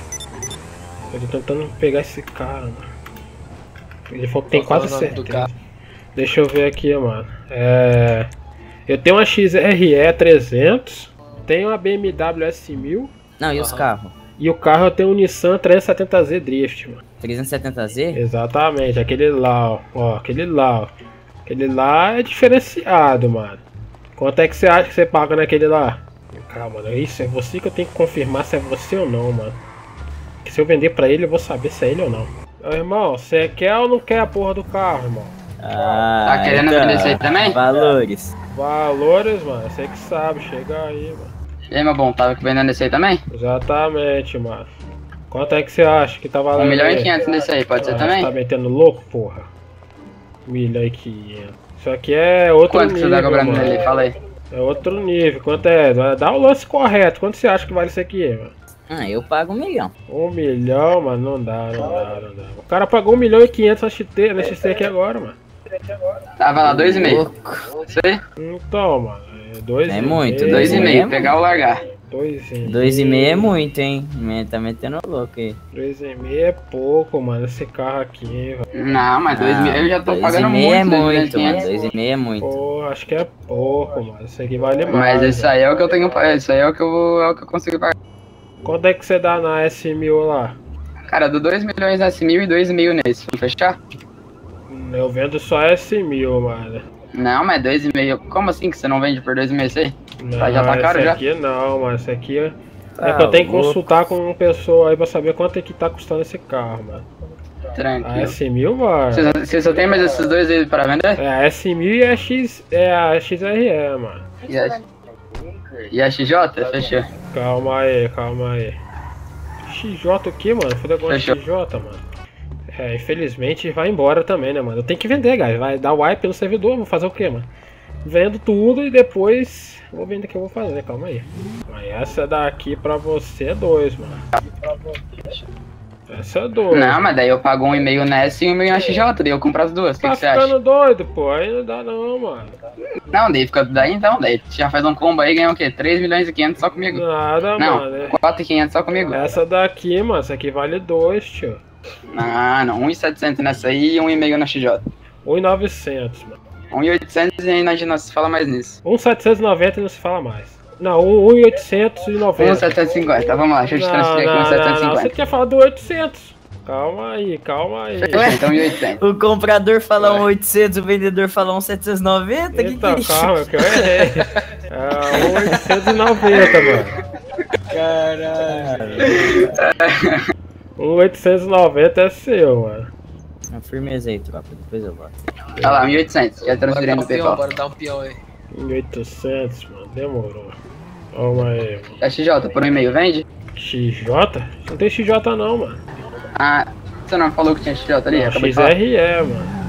Eu tô tentando pegar esse cara, mano. Ele falou que tem Qual que é quase o nome do certeza. carro? Deixa eu ver aqui, mano. É... Eu tenho uma X R E trezentos. Tenho uma B M W S mil. Não, e os Aham. carros? E o carro eu tenho um Nissan trezentos e setenta Z Drift, mano. trezentos e setenta Z? Exatamente, aquele lá, ó. Ó, aquele lá, ó. Aquele lá é diferenciado, mano. Quanto é que você acha que você paga naquele lá? Calma, mano. Isso é você que eu tenho que confirmar se é você ou não, mano. Que se eu vender pra ele, eu vou saber se é ele ou não. Ô, irmão, você quer ou não quer a porra do carro, irmão? Ah, Tá querendo então, vender isso aí também? Valores. Valores, mano, você que sabe, chega aí, mano. E aí, meu bom, tava vendendo esse aí também? Exatamente, mano. Quanto é que você acha que tá valendo? Um milhão e aí? quinhentos nesse aí, pode ser Ah, também? Você tá metendo louco, porra? Um milhão e quinhentos. Isso aqui é outro Quanto nível, que você tá cobrando mano. nele? Fala aí. É outro nível. Quanto é? Dá o lance correto. Quanto você acha que vale isso aqui, mano? Ah, eu pago um milhão. Um milhão, mano, não dá, não dá, não dá. O cara pagou um milhão e quinhentos na X T, na X T aqui agora, mano. Tava lá, dois e meio. Isso aí? Então, mano, é dois É e muito, meio. Dois e meio, pegar ou largar. Dois e meio. Dois e meio é muito, hein? Tá metendo louco aí. Dois e meio é pouco, mano, esse carro aqui, velho. Não, mas dois mil eu já tô pagando dois e meio muito. é muito, mano. Dois e meio é muito. Pô, acho que é pouco, mano. Isso aqui vale mais. Mas isso aí é o que eu tenho. Isso aí é o que eu, é o que eu consigo pagar. Quanto é que você dá na S mil lá? Cara, do dois milhões nesse mil e dois e meio nesse. Vamos fechar? Eu vendo só S mil, mano. Não, mas dois e meio. Como assim que você não vende por dois e meio isso aí? Não, Tá, já tá caro esse já? aqui não, mano. Esse aqui é. Tá é que eu tenho que louco. consultar com uma pessoa aí pra saber quanto é que tá custando esse carro, mano. A Tranquilo. S mil, mano. Você só, você só tem mais esses dois aí pra vender? É a S mil e a X. É a X R E, mano. E a, e a X J? Fechou. Calma aí, calma aí. X J o que, mano? Foda agora Fechou. X J, mano. É, infelizmente vai embora também, né, mano? Eu tenho que vender, guys. Vai dar wipe no servidor, vou fazer o que, mano? Vendo tudo e depois vou vender o que eu vou fazer, calma aí. Aí essa daqui pra você é dois, mano. Essa é dois. Não, mas daí eu pago um e meio nessa e um e meio na X J, daí eu compro as duas. O que, Tá que você acha? ficando doido, pô. Aí não dá não, mano. Não, daí fica. Daí então, daí já faz um combo aí e ganha o quê? três milhões e quinhentos só comigo? Nada, Não, mano. é- quatro e quinhentos só comigo? Essa daqui, mano, essa aqui vale dois, tio. Ah, não, um e setecentos nessa aí e um e meio na X J. um e novecentos, mano. um e oitocentos e ainda não se fala mais nisso. um setecentos e noventa e não se fala mais. Não, um e oitocentos e noventa. um setecentos e cinquenta, vamos lá, deixa eu te Não, transferir aqui não, um setecentos e não, não, você cinquenta. tinha falado do oitocentos. Calma aí, calma aí. Fechou, então um e oitocentos. O comprador fala um oitocentos, o vendedor fala um setecentos e noventa? Que que Eita, é isso? calma, que eu errei. É um oitocentos e noventa, mano. Caralho. um oitocentos e noventa é seu, mano. Uma firmeza aí, tropa, depois eu volto. Olha lá, um e oitocentos, já transferindo no Bora dar um peão, PayPal. bora dar um peão aí. mil e oitocentos, mano, demorou. Calma aí, mano. A X J, por um e-mail, vende? X J? Não tem X J não, mano. Ah, você não falou que tinha X J ali? Não, Acabei de falar. X R E, mano.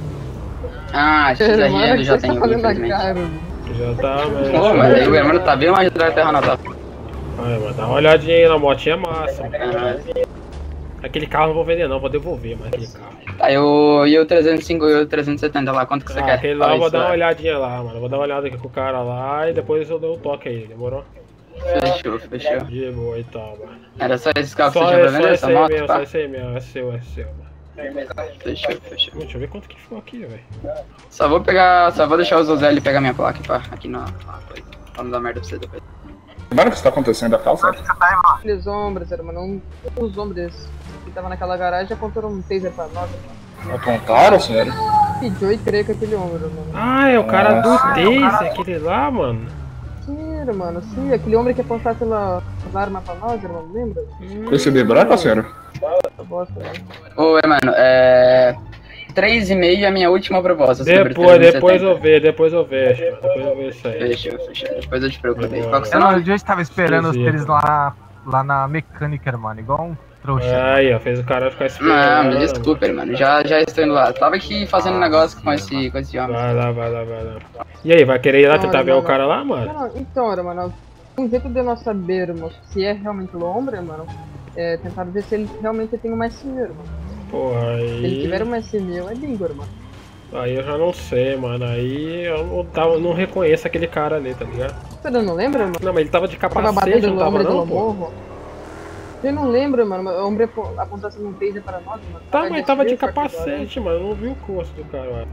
Ah, X R E eu já tenho, infelizmente. Já tá, Pô, mas aí o Hermano tá bem longe da Terra Natal. Aí, mano, dá uma olhadinha aí na motinha, é massa, mano. Aquele carro eu não vou vender não, vou devolver, mas aquele carro. Aí o, e o trezentos e cinco e o trezentos e setenta lá, quanto que você Ah, quer? aquele lá Fala eu vou isso, dar uma vai. olhadinha lá, mano. Eu vou dar uma olhada aqui com o cara lá e depois eu dou um toque aí, demorou? Fechou, fechou. De boa e tal, mano. Era só esse carro que Só, você tinha pra só vender, esse essa aí moto, mesmo, pá? só esse aí mesmo, é seu, é seu, mano. Fechou, fechou. Deixa eu ver quanto que ficou aqui, velho. Só vou pegar, só vou deixar o Zozelli pegar minha placa, pá, aqui na, na coisa. Pra não dar merda pra você depois. Mano, o que está acontecendo da calça? Aqueles homens, irmão, um dos homens que tava naquela garagem apontaram um taser pra nós. Apontaram, sério? Pediu e creio que aquele homem, irmão. Ah, é o cara do Nossa. Taser, aquele lá, mano. Sim, mano, sim, aquele homem que apontar pela arma pra nós, irmão, lembra? Esse de branco, sério? Essa bosta, né? Ô, mano, é... três e meio é a minha última proposta. sobre Depois, trezentos e depois setenta. eu ver, depois eu vejo, mano. Depois eu vejo isso aí. Fechou, fechou. Depois eu te preocupo aí. Qual que é o Eu seu não, nome? eu estava esperando os Esquisito. deles lá, lá na mecânica, mano, igual um trouxa. Aí, ó, fez o cara ficar esperando. Não, me né, desculpa, mano. Já, já estou indo lá. Tava aqui fazendo um negócio com esse, com esse homem. Vai lá, vai lá, vai lá. E aí, vai querer ir lá Não, tentar não, ver o não. cara lá, mano? Não, então, irmão, um jeito de nós sabermos se é realmente o homem, mano, é tentar ver se ele realmente tem uma S mil, irmão. Porra, Se ele aí. tiver uma S mil, é bingo, irmão. Aí eu já não sei, mano. Aí eu não, tava, não reconheço aquele cara ali, tá ligado? Você não lembra, irmão? Não, mas ele tava de Tava capacete, batendo não no tava homem do não, pô? morro. Você não lembra, mano? O homem apo- apontasse um taser para nós, mano. Tá, Ai, mas tava de Deus, Deus, capacete, mano. Eu não vi o curso do cara, mano.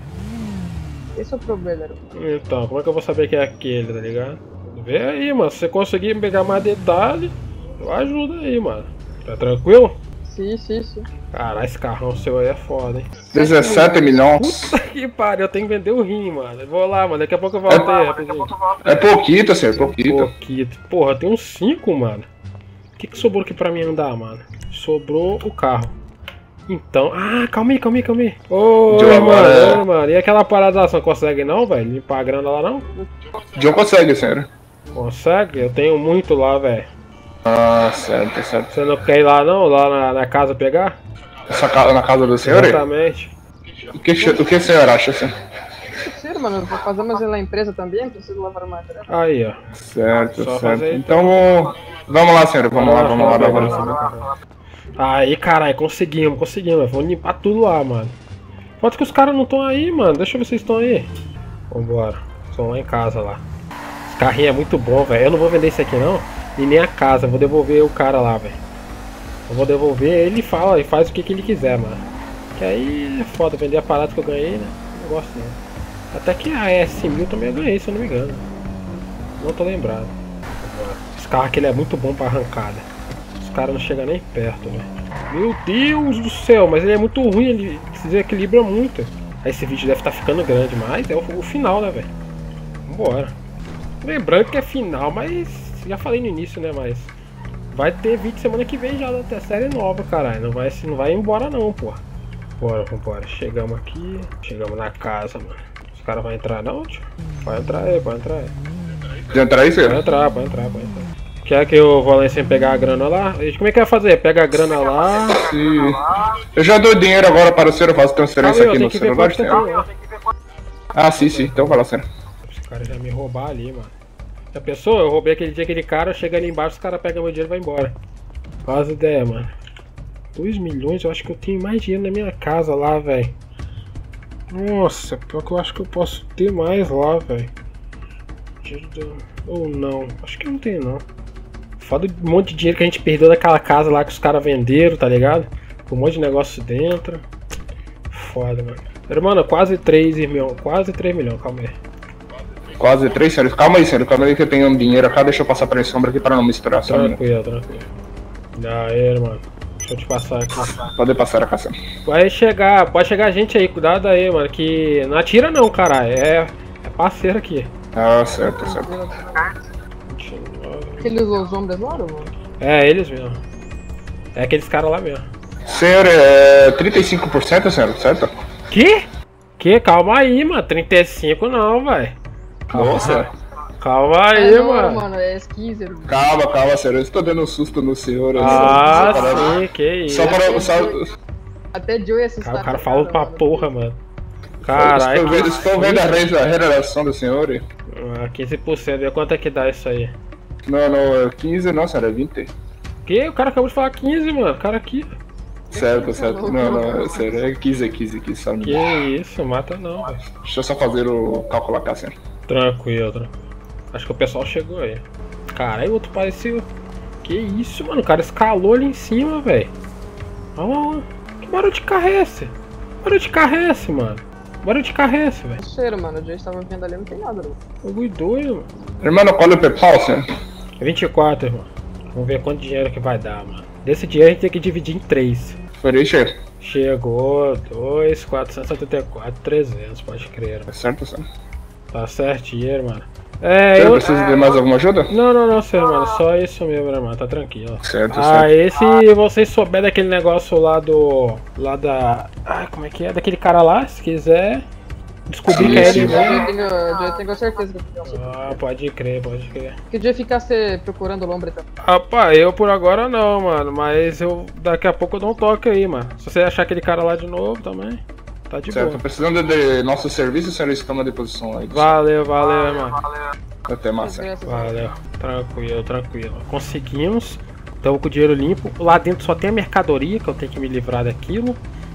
Esse é o problema, irmão. Então, como é que eu vou saber que é aquele, tá ligado? Vê aí, mano. Se você conseguir pegar mais detalhe, eu ajudo aí, mano. Tá tranquilo? Sim, sim, sim. Caralho, esse carrão seu aí é foda, hein? dezessete milhões. Puta que pariu, eu tenho que vender o rim, mano. Eu vou lá, mano. Daqui a pouco eu volto aí, rapidinho. É pouquito, sério, pouquito. Pouquito. Porra, tem uns cinco, mano. O que, que sobrou aqui pra mim andar, mano? Sobrou o carro. Então. Ah, calma aí, calma aí, calma aí. Ô, Deu mano, agora. ô, mano. E aquela parada lá, você não consegue não, velho? Limpar a grana lá não? John consegue, sério. Consegue? Eu tenho muito lá, velho. Ah, certo, certo. Você não quer ir lá não? Lá na, na casa pegar? Essa casa na casa do senhor? Exatamente. O que, o que a senhora acha, assim? Sim, mano, vou fazer mais na empresa também, preciso lavar o material. Aí, ó. Certo, Só certo. fazer Então, vamos lá, senhora, vamos lá, vamos lá. Vamos lá. Aí, caralho, conseguimos, conseguimos. Vamos limpar tudo lá, mano. Pode que os caras não estão aí, mano. Deixa eu ver se vocês estão aí. Vambora. Estão lá em casa lá. Esse carrinho é muito bom, velho. Eu não vou vender esse aqui não. E nem a casa. Eu vou devolver o cara lá, velho. Eu vou devolver, ele fala e faz o que, que ele quiser, mano. Que aí é foda vender a parada que eu ganhei, né? Não gosto não. Até que a S mil também eu ganhei, se eu não me engano. Não tô lembrado. Esse carro aqui ele é muito bom pra arrancada. Os caras não chegam nem perto, velho. Meu Deus do céu, mas ele é muito ruim, ele se desequilibra muito. Aí esse vídeo deve estar ficando grande, mas é o, o final, né, velho? Vambora. Lembrando que é final, mas já falei no início, né, mas vai ter vídeo semana que vem já da série nova, caralho. Não vai, não vai embora não, pô. Bora, vambora. Chegamos aqui, chegamos na casa, mano. Os caras vão entrar não, tio? Pode entrar aí, pode entrar aí. Já entrar aí, senhor? Pode entrar, pode entrar, pode entrar. Quer que eu vou lá sem pegar a grana lá? Como é que vai fazer? Pega a grana lá. Sim. Eu já dou dinheiro agora para o senhor, eu faço transferência aqui no celular. Ah, sim, sim. Então vai lá, senhor. Os caras já me roubaram ali, mano. Já pensou? Eu roubei aquele dia aquele cara, chega ali embaixo, os caras pegam meu dinheiro e vai embora. Faz ideia, mano. dois milhões, eu acho que eu tenho mais dinheiro na minha casa lá, velho. Nossa, pior que eu acho que eu posso ter mais lá, velho. Ou não, acho que não tem não. Foda um monte de dinheiro que a gente perdeu daquela casa lá que os caras venderam, tá ligado? Com um monte de negócio dentro. Foda, mano. Irmão, quase três, irmão. Quase três milhões, calma aí. Quase três, senhor. Calma aí, senhor. Calma aí que eu tenho um dinheiro aqui. Deixa eu passar pra sombra aqui para não misturar. Tranquilo, tranquilo. Aí, mano. Deixa eu te passar aqui. Pode passar a casa. Vai chegar, pode chegar gente aí. Cuidado aí, mano. Que não atira não, caralho. É, é parceiro aqui. Ah, certo, certo. Aqueles os homens lá, mano? É, eles mesmo. É aqueles caras lá mesmo. Senhor, é trinta e cinco por cento, senhor, certo? Que? Que? Calma aí, mano. trinta e cinco não, velho. Nossa. Calma aí, é, não, mano. mano. É quinze. Calma, calma, senhor. Eu estou dando um susto no senhor. Ah, só, só sim, que isso. Só para... Só... Até Joe assustar. O cara falou pra porra, mano. Caralho. Estou vendo, estou vendo a regeneração do senhor. Ah, quinze por cento. E quanto é que dá isso aí? Não, não, é quinze, não, senhor, é vinte. Que? O cara acabou de falar quinze, mano. O cara aqui. Certo, certo. Não, não, é sério. É quinze, quinze, quinze, só Que isso, mata não, velho. Deixa eu só fazer o cálculo aqui, senhor. Tranquilo, tranquilo. Acho que o pessoal chegou aí. Caralho, o outro pareceu. Que isso, mano. O cara escalou ali em cima, velho. Olha lá. Que barulho de carro é esse? Barulho de carro é esse, mano? Barulho de carro é esse, velho? Cheiro, mano. O Joe estava vendo ali, não tem nada, não. Bagulho doido, mano. Irmão, qual é o PayPal, senhor? vinte e quatro, irmão. Vamos ver quanto dinheiro que vai dar, mano. Desse dinheiro a gente tem que dividir em três. Foi aí, cheiro? Chegou. dois, quatrocentos e setenta e quatro, trezentos, pode crer. É certo, senhor. Tá certinho, mano. É, senhor, eu... precisa de mais alguma ajuda? Não, não, não, senhor, mano. Só isso mesmo, né, mano? Tá tranquilo. Certo, ah, certo. se vocês souberem daquele negócio lá do... Lá da... Ah, como é que é? Daquele cara lá, se quiser... Descobrir sim, que é sim, ele mesmo. Eu tenho certeza que eu Ah, pode crer, pode crer. Que dia ficasse procurando o lombre também? Rapaz, eu por agora não, mano. Mas eu daqui a pouco eu dou um toque aí, mano. Se você achar aquele cara lá de novo também, tá de certo, boa. precisando de nosso serviço, senhor, estamos à disposição aí. Valeu, valeu, valeu, mano. Até mais, senhor. Valeu, tranquilo, tranquilo. Conseguimos. Estamos com o dinheiro limpo. Lá dentro só tem a mercadoria, que eu tenho que me livrar daquilo.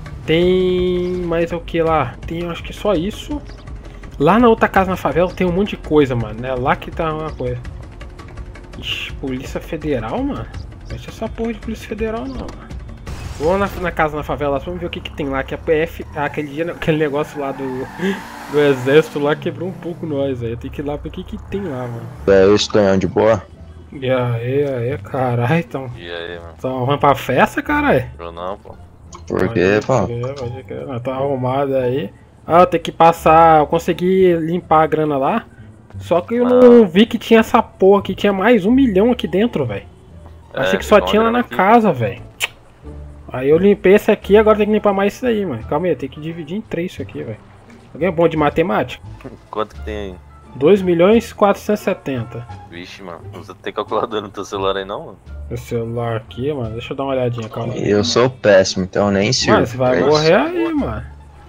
Tem mais o que lá? Tem, eu acho que só isso. Lá na outra casa na favela tem um monte de coisa, mano. É lá que tá uma coisa. Ixi, Polícia Federal, mano. Não é essa porra de Polícia Federal não, mano. Vamos na, na casa na favela, vamos ver o que que tem lá. Que a P F, aquele, dia, aquele negócio lá do, do exército lá quebrou um pouco nós, aí. Tem que ir lá ver o que que tem lá, mano. É, eu estou de boa. E aí, aí, caralho, então. E aí, mano? Então, vamos pra festa, caralho? Eu não, pô. Por quê, pô? Pode crer, não, tá arrumado aí. Ah, eu tenho que passar, eu consegui limpar a grana lá. Só que eu não vi que tinha essa porra, que tinha mais um milhão aqui dentro, velho. É, Achei que só tinha lá na aqui. casa, velho. Aí eu limpei esse aqui, agora tem que limpar mais isso aí, mano. Calma aí, tem que dividir em três isso aqui, velho. Alguém é bom de matemática? Quanto que tem aí? dois milhões e quatrocentos e setenta. Vixe, mano. Você tem calculador no teu celular aí não, mano? O celular aqui, mano. Deixa eu dar uma olhadinha, calma aí. Eu sou péssimo, então nem sirvo. Mano, você vai morrer aí, mano.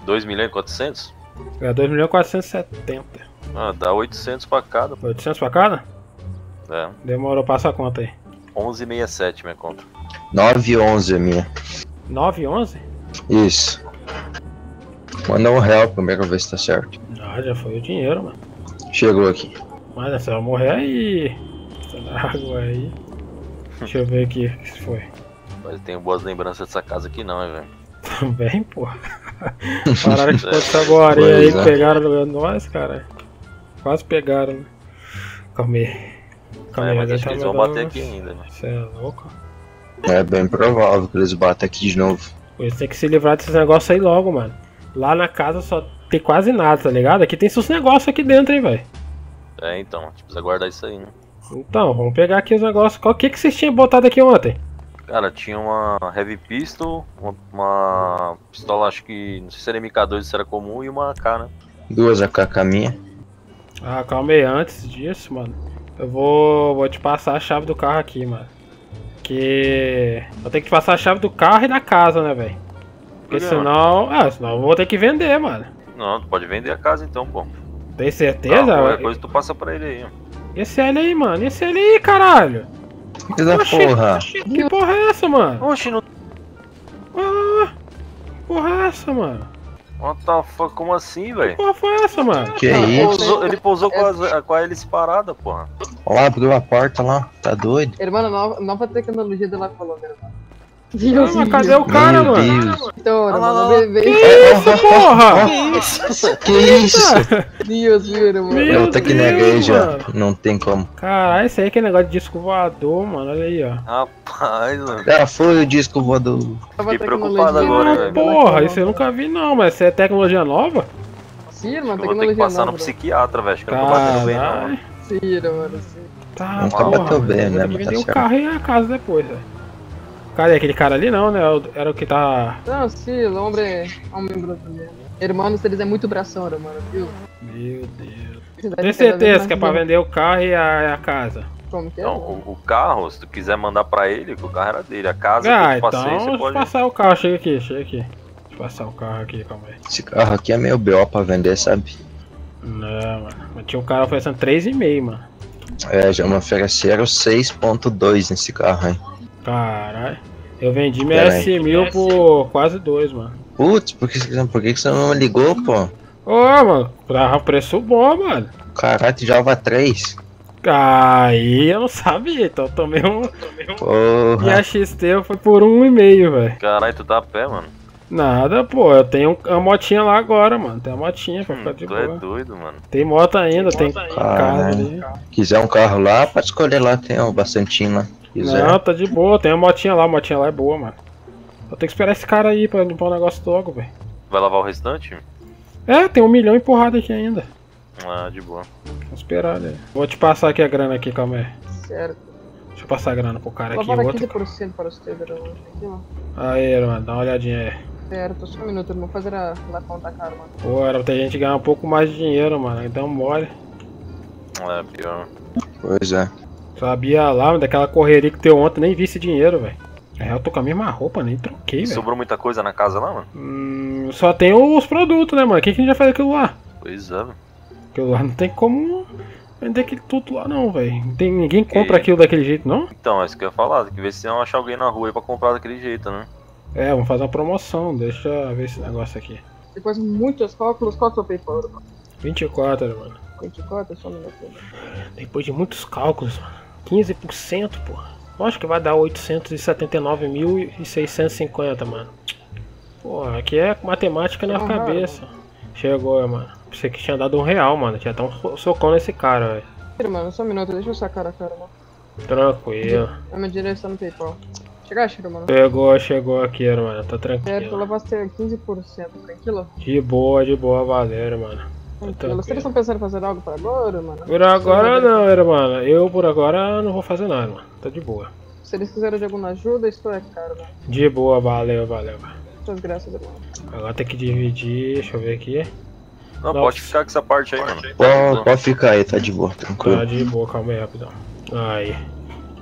dois milhões e quatrocentos? É dois milhões e quatrocentos e setenta. Ah, dá oitocentos pra cada. oitocentos pra cada? É. Demorou, passa a conta aí. onze e sessenta e sete minha conta. nove e onze a minha. nove e onze? Isso. Manda um real primeiro pra ver se tá certo. Ah, já foi o dinheiro, mano. Chegou aqui. Mas você vai morrer aí. Essa água aí. Deixa eu ver aqui o que foi. Mas eu tenho boas lembranças dessa casa aqui não, hein, velho. Também, pô. Pararam de botar essa boarinha aí que pegaram nós, cara. Quase pegaram, né? Calma aí. Calma aí, é, mas acho que eles vão bater uns... aqui ainda, né? Você é louco? É bem provável que eles batam aqui de novo. Eles têm que se livrar desses negócios aí logo, mano. Lá na casa só tem quase nada, tá ligado? Aqui tem seus negócios aqui dentro, hein, velho. É, então, a gente precisa guardar isso aí, né? Então, vamos pegar aqui os negócios. Qual que que vocês tinham botado aqui ontem? Cara, tinha uma Heavy Pistol, uma, uma pistola, acho que, não sei se era M K dois, se era comum, e uma A K, né? Duas A K minha. Ah, calma aí, antes disso, mano. Eu vou, vou te passar a chave do carro aqui, mano. Que... eu tenho que te passar a chave do carro e da casa, né, velho? Porque Por quê, senão... Ah, senão eu vou ter que vender, mano. Não, tu pode vender a casa então, pô. Tem certeza? Não, qualquer coisa tu passa pra ele aí, ó. E esse L aí, mano? E esse L aí, caralho? Que da porra? Que porra é essa, mano? Oxi, não... Ah, porra é essa, mano? What the fuck, como assim, velho? Porra foi essa, mano? Que ele isso? Pousou, ele pousou com, as, com a hélice parada, porra. Olha lá, abriu a porta lá. Tá doido? Irmão, nova, nova tecnologia de La Colômbia, irmão. Ah, mas cadê o cara, Meu mano? Deus. Então, Ah, lá, irmão, lá. vem, vem. Que isso, porra? Que isso? Que isso? Deus, viu, irmão? Meu Eu tô aqui na Deus, igreja. mano. Não tem como. Caralho, isso aí que é negócio de disco voador, mano. Olha aí, ó. Rapaz, mano. Já foi o disco voador. Nova Fiquei tecnologia preocupado agora, Ah, velho. porra, isso eu nunca vi não, mas isso é tecnologia nova? Sim, irmão, Eu vou ter que tecnologia passar nova. no psiquiatra, velho. Acho que eu não tô batendo bem, não. Caralho. Sim, irmão, sim. Tá, Nunca porra, bateu bem, velho. né, Tem que mas tá vender o certo. carro e a casa depois, velho. Cadê aquele cara ali não, né? Era o que tá... Não, sim, o homem é um membro também. Irmãos, eles é muito bração, mano, viu? Meu Deus. Tem Tem certeza que é pra vender o carro e a, a casa? Como que é? Então, o, o carro, se tu quiser mandar pra ele, que o carro era dele. A casa Ah, que eu te então passei, deixa você eu pode... passar o carro, chega aqui, chega aqui. Deixa eu passar o carro aqui, calma aí. Esse carro aqui é meio B O pra vender, sabe? Não, mano. Mas tinha um cara oferecendo três e meio, mano. É, já me ofereceram seis ponto dois nesse carro aí. Caralho. Eu vendi minha Pera aí. S mil por quase dois, mano. Putz, por que, por que que você não me ligou, pô? Ô, mano, tava preço bom, mano. Caralho, tu já vai três. Aí eu não sabia, então eu tomei um. E Porra. a X T foi por um e meio, velho. Caralho, tu tá a pé, mano. Nada, pô, eu tenho uma motinha lá agora, mano. Tem a motinha pra ficar Hum, de tu é boa. doido, mano. Tem moto ainda, tem carro ali. Caralho. Quiser um carro lá, pode escolher lá, tem um bastantinho lá. Quiser. Não, tá de boa, tem a motinha lá, a motinha lá é boa, mano. Eu tenho que esperar esse cara aí pra limpar o negócio logo, velho. Vai lavar o restante? É, tem um milhão empurrado aqui ainda. Ah, de boa. Vou esperar, né? Vou te passar aqui a grana aqui, calma aí. Certo. Deixa eu passar a grana pro cara aqui. Lavar Outro... quinze por cento para os teus, irmão. Aqui, ó. Aí, mano, dá uma olhadinha aí. Certo, só um minuto, irmão. Fazer a, a conta cara, mano. Pô, era pra ter gente ganhar um pouco mais de dinheiro, mano. Então mole. É, pior. Pois é. Sabia lá, daquela correria que deu ontem, nem vi esse dinheiro, velho. É, eu tô com a mesma roupa, nem troquei, velho. Sobrou muita coisa na casa lá, mano? Hum, só tem os produtos, né, mano? O que, que a gente vai fazer aquilo lá? Pois é, velho. Aquilo lá não tem como vender aquele tudo lá, não, velho. Tem ninguém compra aquilo daquele jeito, não? Então, é isso que eu ia falar. Tem que ver se não achar alguém na rua aí pra comprar daquele jeito, né? É, vamos fazer uma promoção. Deixa eu ver esse negócio aqui. Depois de muitos cálculos, qual que é o PayPal, irmão? vinte e quatro, mano. vinte e quatro, só um minuto. Depois de muitos cálculos, mano. quinze por cento, porra. Acho que vai dar oitocentos e setenta e nove mil e seiscentos e cinquenta, mano. Porra, aqui é matemática na Ah, cabeça. Chegou, mano. Você que tinha dado um real, mano. Tinha dado um socão nesse cara, velho. Irmão, só um minuto, deixa eu sacar a cara, mano. Tranquilo. A minha direção no PayPal. Chegaste, irmão? Chegou, chegou aqui, mano. Tá Certo, tranquilo. levaste quinze por cento, tranquilo? De boa, de boa, valeu, mano. Tá Tranquilo. Vocês tranquilo. estão pensando em fazer algo para agora, mano? Por agora não, irmão. Eu por agora não vou fazer nada, mano. Tá de boa. Se eles quiserem de alguma ajuda, isso é caro, mano. De boa, valeu, valeu. Muitas graças, irmão. Agora tem que dividir, deixa eu ver aqui. Não, Nossa. pode ficar com essa parte aí, mano. Pode, pode ficar aí, tá de boa, tranquilo. Tá de boa, calma aí, rapidão. Aí.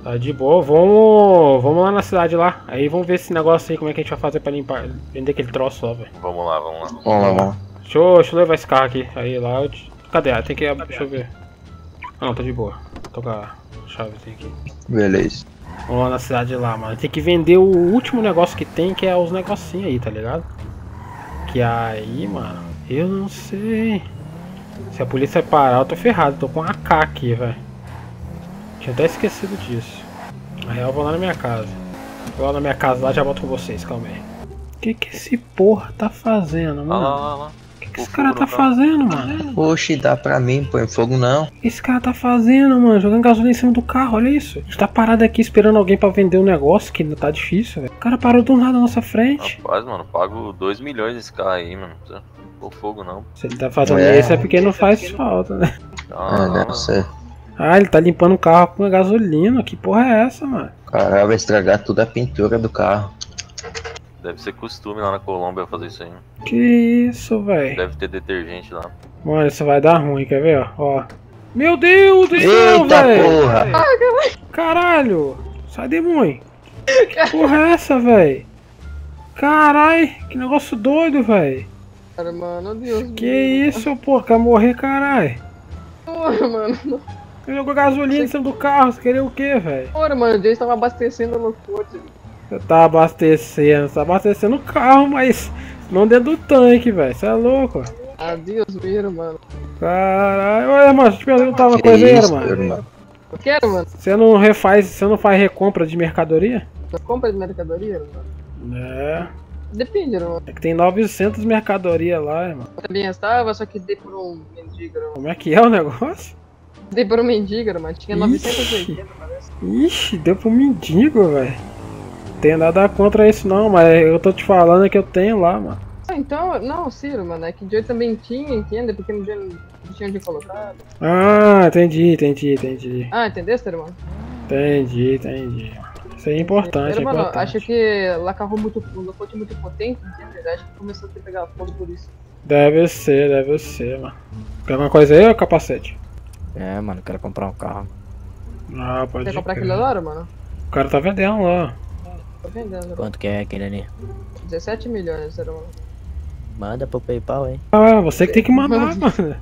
Tá de boa, vamos, vamos lá na cidade lá. Aí vamos ver esse negócio aí, como é que a gente vai fazer pra limpar, vender aquele troço lá, velho. Vamos lá, vamos lá. Vamos lá, vamos. Deixa eu, deixa eu levar esse carro aqui. Aí lá, eu te... cadê? Ah, tem que, deixa eu ver. Ah, não, tá de boa. Tô com a chave aqui. Beleza. Vamos lá na cidade lá, mano. Tem que vender o último negócio que tem, que é os negocinhos aí, tá ligado? Que aí, mano, eu não sei. Se a polícia parar, eu tô ferrado. Tô com uma A K aqui, velho. Tinha até esquecido disso. Na real, eu vou lá na minha casa. Vou lá na minha casa lá, já volto com vocês, calma aí. O que que esse porra tá fazendo, mano? Lá, lá, lá. O que que esse cara tá fazendo, mano? Oxe, dá pra mim, põe fogo não. O que esse cara tá fazendo, mano? Jogando gasolina em cima do carro, olha isso. A gente tá parado aqui esperando alguém pra vender um negócio que ainda tá difícil, velho. O cara parou do nada na nossa frente. Rapaz, mano, pago dois milhões nesse carro aí, mano. Não precisa pôr fogo não. Se ele tá fazendo é. isso é porque não faz falta, né? Ah, deve ser. Ah, ele tá limpando o carro com a gasolina. Que porra é essa, mano? Cara, vai estragar toda a pintura do carro. Deve ser costume lá na Colômbia fazer isso aí. Que isso, velho? Deve ter detergente lá. Mano, isso vai dar ruim, quer ver, ó? Ó. Meu Deus do céu, eita velho! Porra! Caralho! Sai, demônio! Que porra é essa, velho? Carai, que negócio doido, velho! Cara, mano, Deus. Que isso, porra? Quer morrer, carai? Porra, mano. Ele jogou gasolina em cima do carro, você queria o quê, velho? Porra, mano, o Jason tava abastecendo a loucura. Você tá abastecendo, você tá abastecendo o carro, mas não dentro do tanque, velho. Você é louco. Adeus, mesmo, mano. Caralho, olha, mano, deixa eu te perguntar uma coisa aí, mano. Eu quero, mano. Você não refaz, você não faz recompra de mercadoria? Compra de mercadoria, mano? É. Depende, irmão. É que tem novecentas mercadoria lá, irmão. Também estava, só que dei por um mendigo, irmão. Como é que é o negócio? Dei por um mendigo, irmão. Tinha novecentas e oitenta, parece. Ixi, deu pro mendigo, velho. Não tenho nada contra isso não, mas eu tô te falando que eu tenho lá, mano. Ah, então, não, Ciro, mano, é que de hoje também tinha, entende? Porque não tinha, não tinha onde colocar. Ah, entendi, entendi, entendi. Ah, entendeu, irmão? Entendi, entendi. Isso aí é importante, Ciro, é mano, importante. acho que lá carro muito fundo, fonte muito potente, entende? Acho que começou a pegar fogo por isso. Deve ser, deve ser, mano. Quer alguma coisa aí ou capacete? É, mano, quero comprar um carro. Ah, pode Quer comprar crer. aquele lá, mano? O cara tá vendendo lá. Tô vendendo, irmão. Quanto que é aquele ali? dezessete milhões, irmão. Manda pro PayPal, hein? Ah, você que tem que mandar, mano.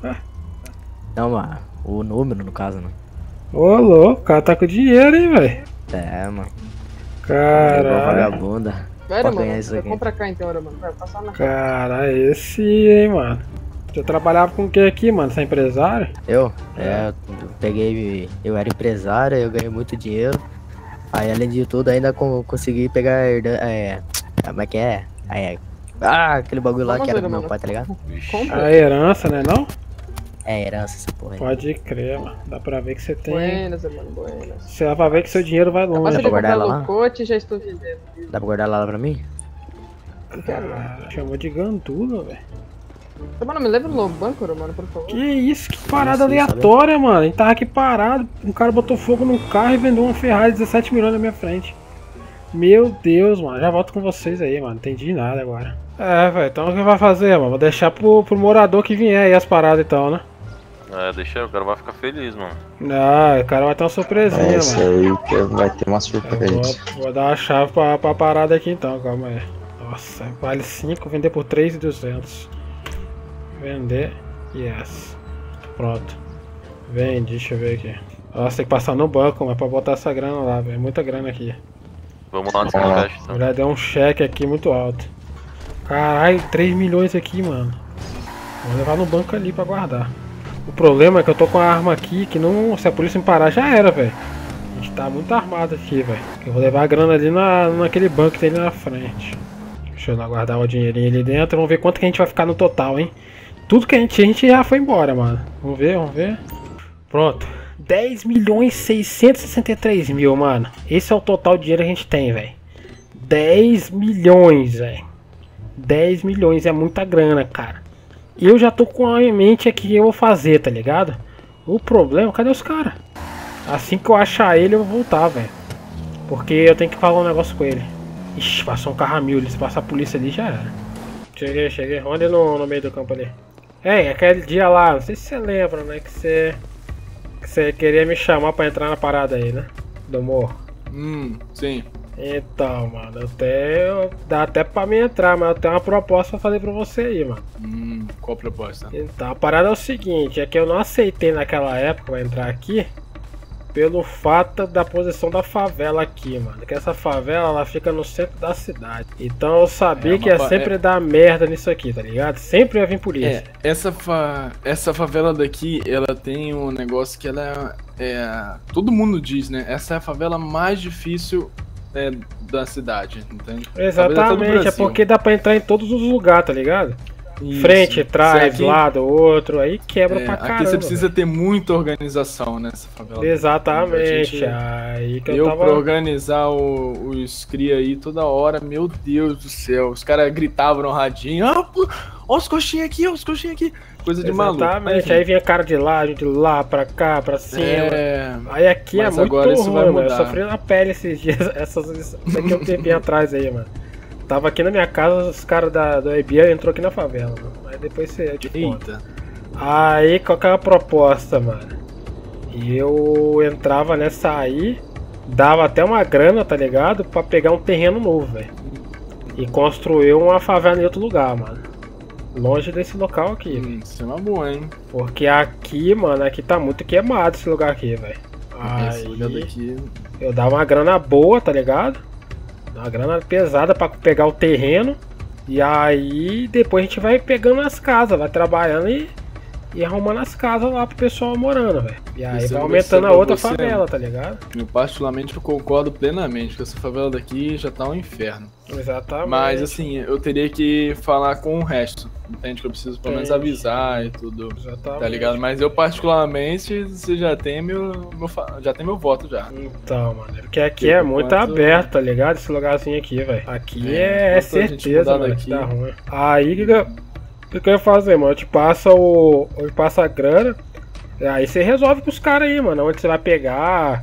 Não, mano, o número no caso, né? Ô, louco, o cara tá com dinheiro, hein, velho. É, mano. Caralho. Vagabunda. Velho, Pode mano, ganhar isso aqui. compra cá então, mano. Vai passar na Caralho, esse, hein, mano. Você trabalhava com o que aqui, mano? Você é empresário? Eu? É, eu peguei, eu era empresário, eu ganhei muito dinheiro. Aí, além de tudo, ainda co consegui pegar a herdan... É, como é que é? Aí, é... Ah, aquele bagulho lá Vamos que era ver, do meu mano. pai, tá ligado? Compra. A herança, né, não? É, herança essa porra aí. Pode crer, mano. Dá pra ver que você tem... Buenas, mano, buenas. Você dá pra ver que seu dinheiro vai longe. Mas Dá se pra ele guardar comprar ela lá? locote, já estou vendendo. Dá pra guardar lá pra mim? Não quero, mano. Ah, chamou de gandula, velho. Mano, me leva no banco, mano, por favor. Que isso, que parada Não sei, aleatória, mano. A gente tava aqui parado, um cara botou fogo no carro e vendeu uma Ferrari de dezessete milhões na minha frente. Meu Deus, mano. Já volto com vocês aí, mano. Não entendi nada agora. É, velho. Então o que vai fazer, mano? Vou deixar pro, pro morador que vier aí as paradas então, né? É, deixa aí, o cara vai ficar feliz, mano. Ah, o cara vai ter uma surpresinha, É isso mano. aí que vai ter uma surpresa. Vou, vou dar a chave pra, pra parada aqui então, calma aí. Nossa, vale cinco, vender por três mil e duzentos. Vender, yes. Pronto. Vende, deixa eu ver aqui. Nossa, tem que passar no banco, mas pra botar essa grana lá, velho. Muita grana aqui. Vamos lá nesse caixa, então. Já deu um cheque aqui muito alto. Caralho, três milhões aqui, mano. Vou levar no banco ali pra guardar. O problema é que eu tô com a arma aqui que não. Se a polícia me parar, já era, velho. A gente tá muito armado aqui, velho. Eu vou levar a grana ali na, naquele banco que tem ali na frente. Deixa eu lá guardar o dinheirinho ali dentro. Vamos ver quanto que a gente vai ficar no total, hein. Tudo que a gente, a gente já foi embora, mano. Vamos ver, vamos ver. Pronto. dez milhões seiscentos e sessenta e três mil, mano. Esse é o total de dinheiro que a gente tem, velho. dez milhões, velho. dez milhões é muita grana, cara. Eu já tô com a mente aqui que eu vou fazer, tá ligado? O problema, cadê os caras? Assim que eu achar ele, eu vou voltar, velho. Porque eu tenho que falar um negócio com ele. Ixi, passou um carro a mil. Se passar a polícia ali, já era. Cheguei, cheguei. Onde no, no meio do campo ali? É, aquele dia lá, não sei se você lembra, né? Que você... Que você queria me chamar pra entrar na parada aí, né? do morro. Hum, sim. Então, mano, eu tenho. Dá até pra mim entrar, mas eu tenho uma proposta pra fazer pra você aí, mano. Hum, qual proposta? Então, a parada é o seguinte, é que eu não aceitei naquela época pra entrar aqui pelo fato da posição da favela aqui, mano. Que essa favela, ela fica no centro da cidade. Então eu sabia É, que ia fa- sempre é- dar merda nisso aqui, tá ligado? Sempre ia vir polícia. É, essa, fa... essa favela daqui, ela tem um negócio que ela é, é- todo mundo diz, né? Essa é a favela mais difícil é, da cidade, entende? Talvez até do Exatamente, é Brasil. porque dá pra entrar em todos os lugares, tá ligado? Isso. Frente, trás, Aqui- lado, outro, aí quebra É, pra aqui caramba. você precisa ter muita organização nessa favela. Exatamente, A aí que eu eu tava- pra organizar o- os cria aí toda hora, meu Deus do céu, os caras gritavam no radinho, ah, pô, ó os coxinhas aqui, ó os coxinhas aqui, coisa de maluco. Exatamente, aí vinha cara de lá, de lá, pra cá, pra cima. É, Aí aqui é mas muito agora isso vai ruim, mano. Eu mudar. sofri na pele esses dias, essas, isso aqui um tempinho atrás aí, mano. Tava aqui na minha casa, os caras da, da E B I entrou aqui na favela, mano. Aí depois você é de Eita. Aí, qual que é a proposta, mano? E eu entrava nessa aí, dava até uma grana, tá ligado? Pra pegar um terreno novo, velho. E construir uma favela em outro lugar, mano. Longe desse local aqui. Hum, isso é uma boa, hein? Porque aqui, mano, aqui tá muito queimado esse lugar aqui, velho. Esse lugar daqui. Eu dava uma grana boa, tá ligado? Uma grana pesada pra pegar o terreno. E aí depois a gente vai pegando as casas, vai trabalhando e, e arrumando as casas lá pro pessoal morando, velho. E aí Isso vai eu aumentando vou a ser outra pra você. favela, tá ligado? Eu particularmente eu concordo plenamente que essa favela daqui já tá um inferno. Exatamente. Mas assim, eu teria que falar com o resto. Entende? Que eu preciso pelo menos Entendi. avisar e tudo. Exatamente. Tá ligado? Mas eu particularmente, você já tem meu, meu fa- já tem meu voto já. Então, mano, porque aqui Porque é por muito enquanto- aberto, tá ligado? Esse lugarzinho aqui, velho. Aqui É, é, enquanto a gente certeza, mudar mano, daqui- que dá ruim. Aí, o que, que, eu- que que eu ia fazer, mano? Eu te passo o... Eu te passo a grana, aí você resolve com os caras aí, mano. Onde você vai pegar,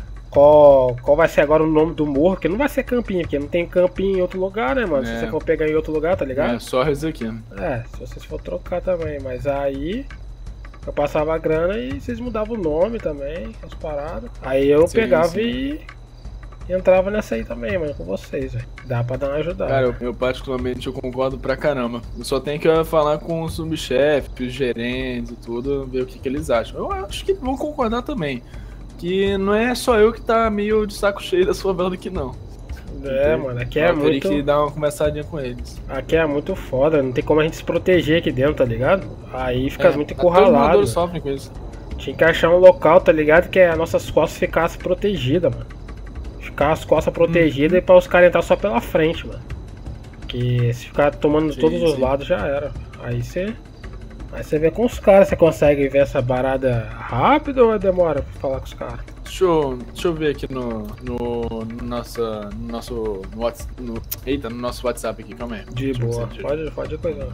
qual, qual vai ser agora o nome do morro, que não vai ser campinho, porque não tem campinho em outro lugar, né, mano? Se É. você for pegar em outro lugar, tá ligado? É só isso aqui. É, se vocês for trocar também, mas aí eu passava a grana e vocês mudavam o nome também, as paradas. Aí eu Sim, pegava sim. e entrava nessa aí também, mano, com vocês, velho. Dá pra dar uma ajudada. Cara, eu, eu particularmente eu concordo pra caramba. Eu só tenho que falar com o subchefe, os gerentes e tudo, ver o que, que eles acham. Eu acho que vão concordar também. Que não é só eu que tá meio de saco cheio da favela daqui, não. É, mano, aqui é eu teria muito. que dar uma conversadinha com eles. Aqui é muito foda, não tem como a gente se proteger aqui dentro, tá ligado? Aí fica É, muito todos os encurralado. moradores sofrem com isso. Tinha que achar um local, tá ligado? Que as nossas costas ficassem protegidas, mano. Ficar as costas protegidas e pra os caras entrar só pela frente, mano. Que se ficar tomando de Sim, todos os sim. lados já era. Aí você. Aí você vê com os caras, você consegue ver essa parada rápido ou demora pra falar com os caras? Deixa eu, deixa eu ver aqui no, no, no, nossa, no nosso no Whats- no, eita, no nosso WhatsApp aqui, calma aí. De Deixa eu ver boa, se- pode, pode coisa.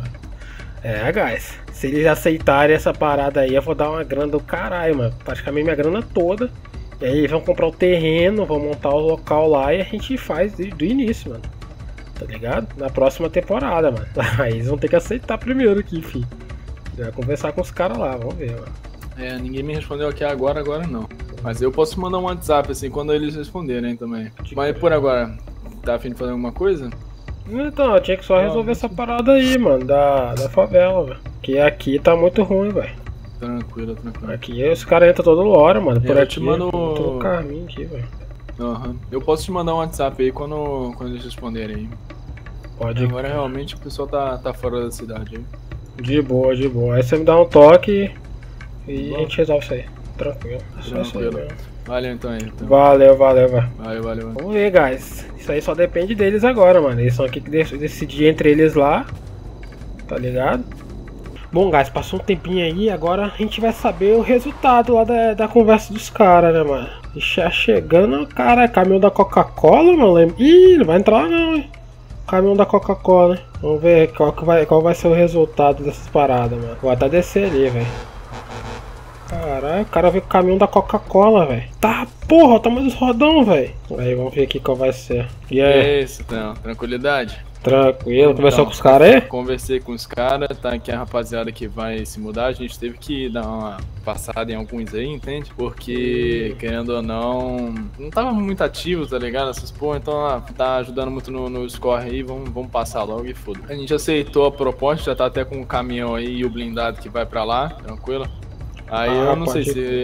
É, guys, se eles aceitarem essa parada aí, eu vou dar uma grana do caralho, mano. Praticamente minha grana toda. E aí eles vão comprar o terreno, vão montar o local lá e a gente faz de- do início, mano. Tá ligado? Na próxima temporada, mano. Aí eles vão ter que aceitar primeiro aqui, fi. Vai conversar com os caras lá, vamos ver, mano. É, ninguém me respondeu aqui agora, agora não. Mas eu posso mandar um WhatsApp assim quando eles responderem também. Mas por agora, tá afim de fazer alguma coisa? Então, eu tinha que só resolver essa parada aí, mano, da, da favela, velho. Que aqui tá muito ruim, velho. Tranquilo, tranquilo. Aqui os caras entram toda hora, mano. Por Eu aqui. te mando- Tô no caminho aqui, velho. Aham. Eu posso te mandar um WhatsApp aí quando, quando eles responderem aí. Pode. Agora realmente o pessoal tá, tá fora da cidade aí. De boa, de boa. Aí você me dá um toque e Bom. a gente resolve isso aí. Tranquilo. É só isso aí Tranquilo. mesmo. Valeu então aí. Então. Valeu, valeu, velho. Valeu, valeu. Vamos ver, guys. Isso aí só depende deles agora, mano. Eles são aqui que dec- decidir entre eles lá. Tá ligado? Bom, guys, passou um tempinho aí. Agora a gente vai saber o resultado lá da, da conversa dos caras, né, mano? E já chegando, cara, caminhão da Coca-Cola, mano. lembra- Ih, não vai entrar não, hein? Caminhão da Coca-Cola, hein? Vamos ver qual, que vai, qual vai ser o resultado dessas paradas, mano. Vou até descer ali, velho. Caralho, o cara veio com o caminhão da Coca-Cola, velho. Tá, porra, o tamanho dos rodão, velho. Aí, vamos ver aqui qual vai ser. E aí? É isso, então. Tranquilidade? Tranquilo, conversou Então, com os caras aí? Conversei com os caras, tá aqui a rapaziada que vai se mudar, a gente teve que dar uma passada em alguns aí, entende? Porque, querendo ou não, não tava muito ativo, tá ligado? Essas porra, então ah, tá ajudando muito no, no score aí, vamos, vamos passar logo e foda. A gente aceitou a proposta, já tá até com o caminhão aí e o blindado que vai pra lá, tranquilo? Aí Ah, eu não sei pode- se,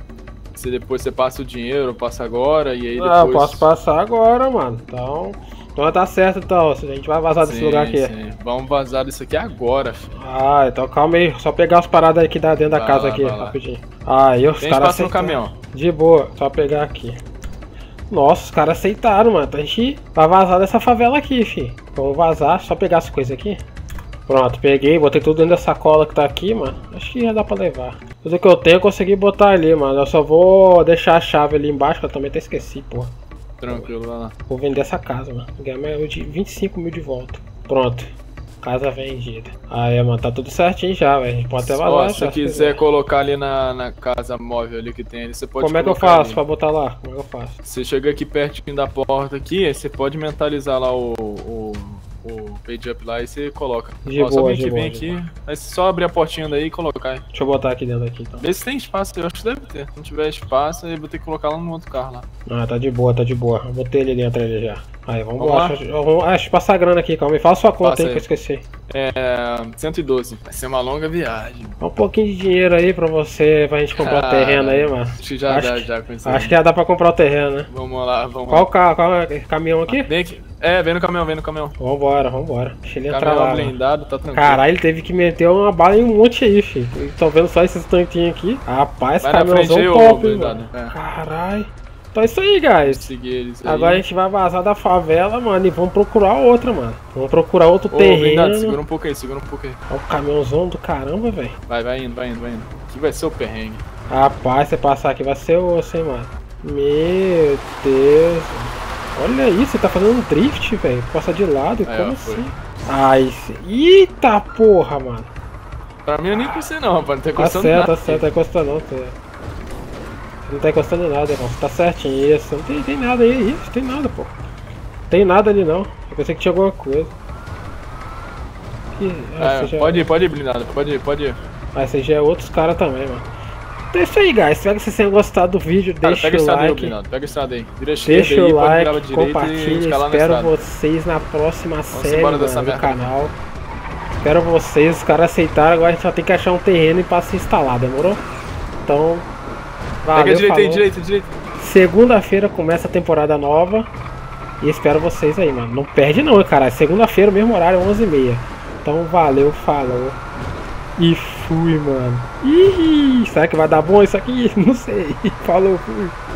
se depois você passa o dinheiro, passa agora, e aí depois... Ah, eu posso passar agora, mano. Então, então tá certo, então. A gente vai vazar desse Sim, lugar aqui. sim. Vamos vazar disso aqui agora, filho. Ah, então calma aí. Só pegar as paradas aí que dá dentro da Vai casa lá, aqui, vai lá. rapidinho. Aí, os Tem caras espaço no aceitaram. caminhão. De boa, só pegar aqui. Nossa, os caras aceitaram, mano. Então a gente vai vazar dessa favela aqui, fi. Vamos vazar, só pegar as coisas aqui. Pronto, peguei, botei tudo dentro da sacola que tá aqui, mano. Acho que já dá pra levar. Tudo que eu tenho eu consegui botar ali, mano. Eu só vou deixar a chave ali embaixo, que eu também até esqueci, porra. Tranquilo, vai lá. Vou vender essa casa, mano. Vou ganhar mais de vinte e cinco mil de volta. Pronto. Casa vendida. Aí, mano, tá tudo certinho já, velho. A gente pode até vazar. Ó, se já, quiser colocar ali na, na casa móvel ali que tem ali, você pode Como é que eu colocar faço ali. pra botar lá? Como é que eu faço? Você chega aqui pertinho da porta aqui, aí você pode mentalizar lá o, o, o page up lá e você coloca. De Ó, só boa, vem de aqui, boa, vem de aqui, aí você só abrir a portinha daí e colocar aí. Deixa eu botar aqui dentro aqui, então. Vê se tem espaço, eu acho que deve ter. Se não tiver espaço, aí eu vou ter que colocar lá no outro carro lá. Ah, tá de boa, tá de boa. Eu botei ele dentro ali já. Aí, vamos, Vamos lá. lá? Deixa eu- vamos- ah, deixa eu passar a grana aqui, calma aí. Fala sua conta Passa aí aí. que eu esqueci. É. cento e doze. Vai ser uma longa viagem. Dá um pouquinho de dinheiro aí pra você, pra gente comprar o Ah, terreno aí, mano. acho que já acho dá, que, já com isso Acho aí. que já dá pra comprar o terreno, né? Vamos lá, vamos Qual lá. carro? Qual é esse caminhão aqui? Vem aqui. É, vem no caminhão, vem no caminhão. Vambora, vambora. Deixa ele entrar Caminhão lá. mano. blindado, tá tranquilo. Caralho, ele teve que meter uma bala em um monte aí, filho. Tô vendo só esses tanquinhos aqui. Rapaz, Vai na frente aí, caminhãozão ô top, blindado. mano. É. Caralho. Então é isso aí, guys. Seguir eles aí. Agora a gente vai vazar da favela, mano, e vamos procurar outra, mano. Vamos procurar outro Ô, blindado, terreno. segura um pouco aí, segura um pouco aí. Olha o caminhãozão do caramba, velho. Vai, vai indo, vai indo, vai indo. Aqui vai ser o perrengue. Rapaz, você passar aqui vai ser osso, hein, mano. Meu Deus. Olha isso, você tá fazendo um drift, velho. Passa de lado, Aí, como ó, foi. assim? Ai, se- eita porra, mano. Pra mim eu nem pensei não, rapaz. Não tá Tá encostando certo, nada. tá certo, tá encostando não. Tá... Não tá encostando em nada, irmão. Você tá certinho. Isso, não tem, tem nada aí. Isso, não tem nada, pô. Não tem nada ali não. Eu pensei que tinha alguma coisa. Ih, ah, É, esse já- pode ir, pode ir, blindado. Pode ir, pode ir. Ah, esse já é outros caras também, mano. Então é isso aí, guys. Espero que vocês tenham gostado do vídeo. Cara, Deixa pega o o estrada aí, ô, like. blindado. Pega o estrada aí. Vira a esquerda Deixa aí, o pode virar pra like, direita e compartilha. escalar na Espero estrada. vocês na próxima série, embora mano, dessa do merda. canal. Espero vocês. Os caras aceitaram. Agora a gente só tem que achar um terreno e pra se instalar, demorou? Então, valeu, Pega a direita aí, falou. direita, direita. Segunda-feira começa a temporada nova. E espero vocês aí, mano. Não perde não, cara. Segunda-feira, mesmo horário, onze e meia. Então, valeu, falou. E fui, mano. Ih, será que vai dar bom isso aqui? Não sei. Falou, fui.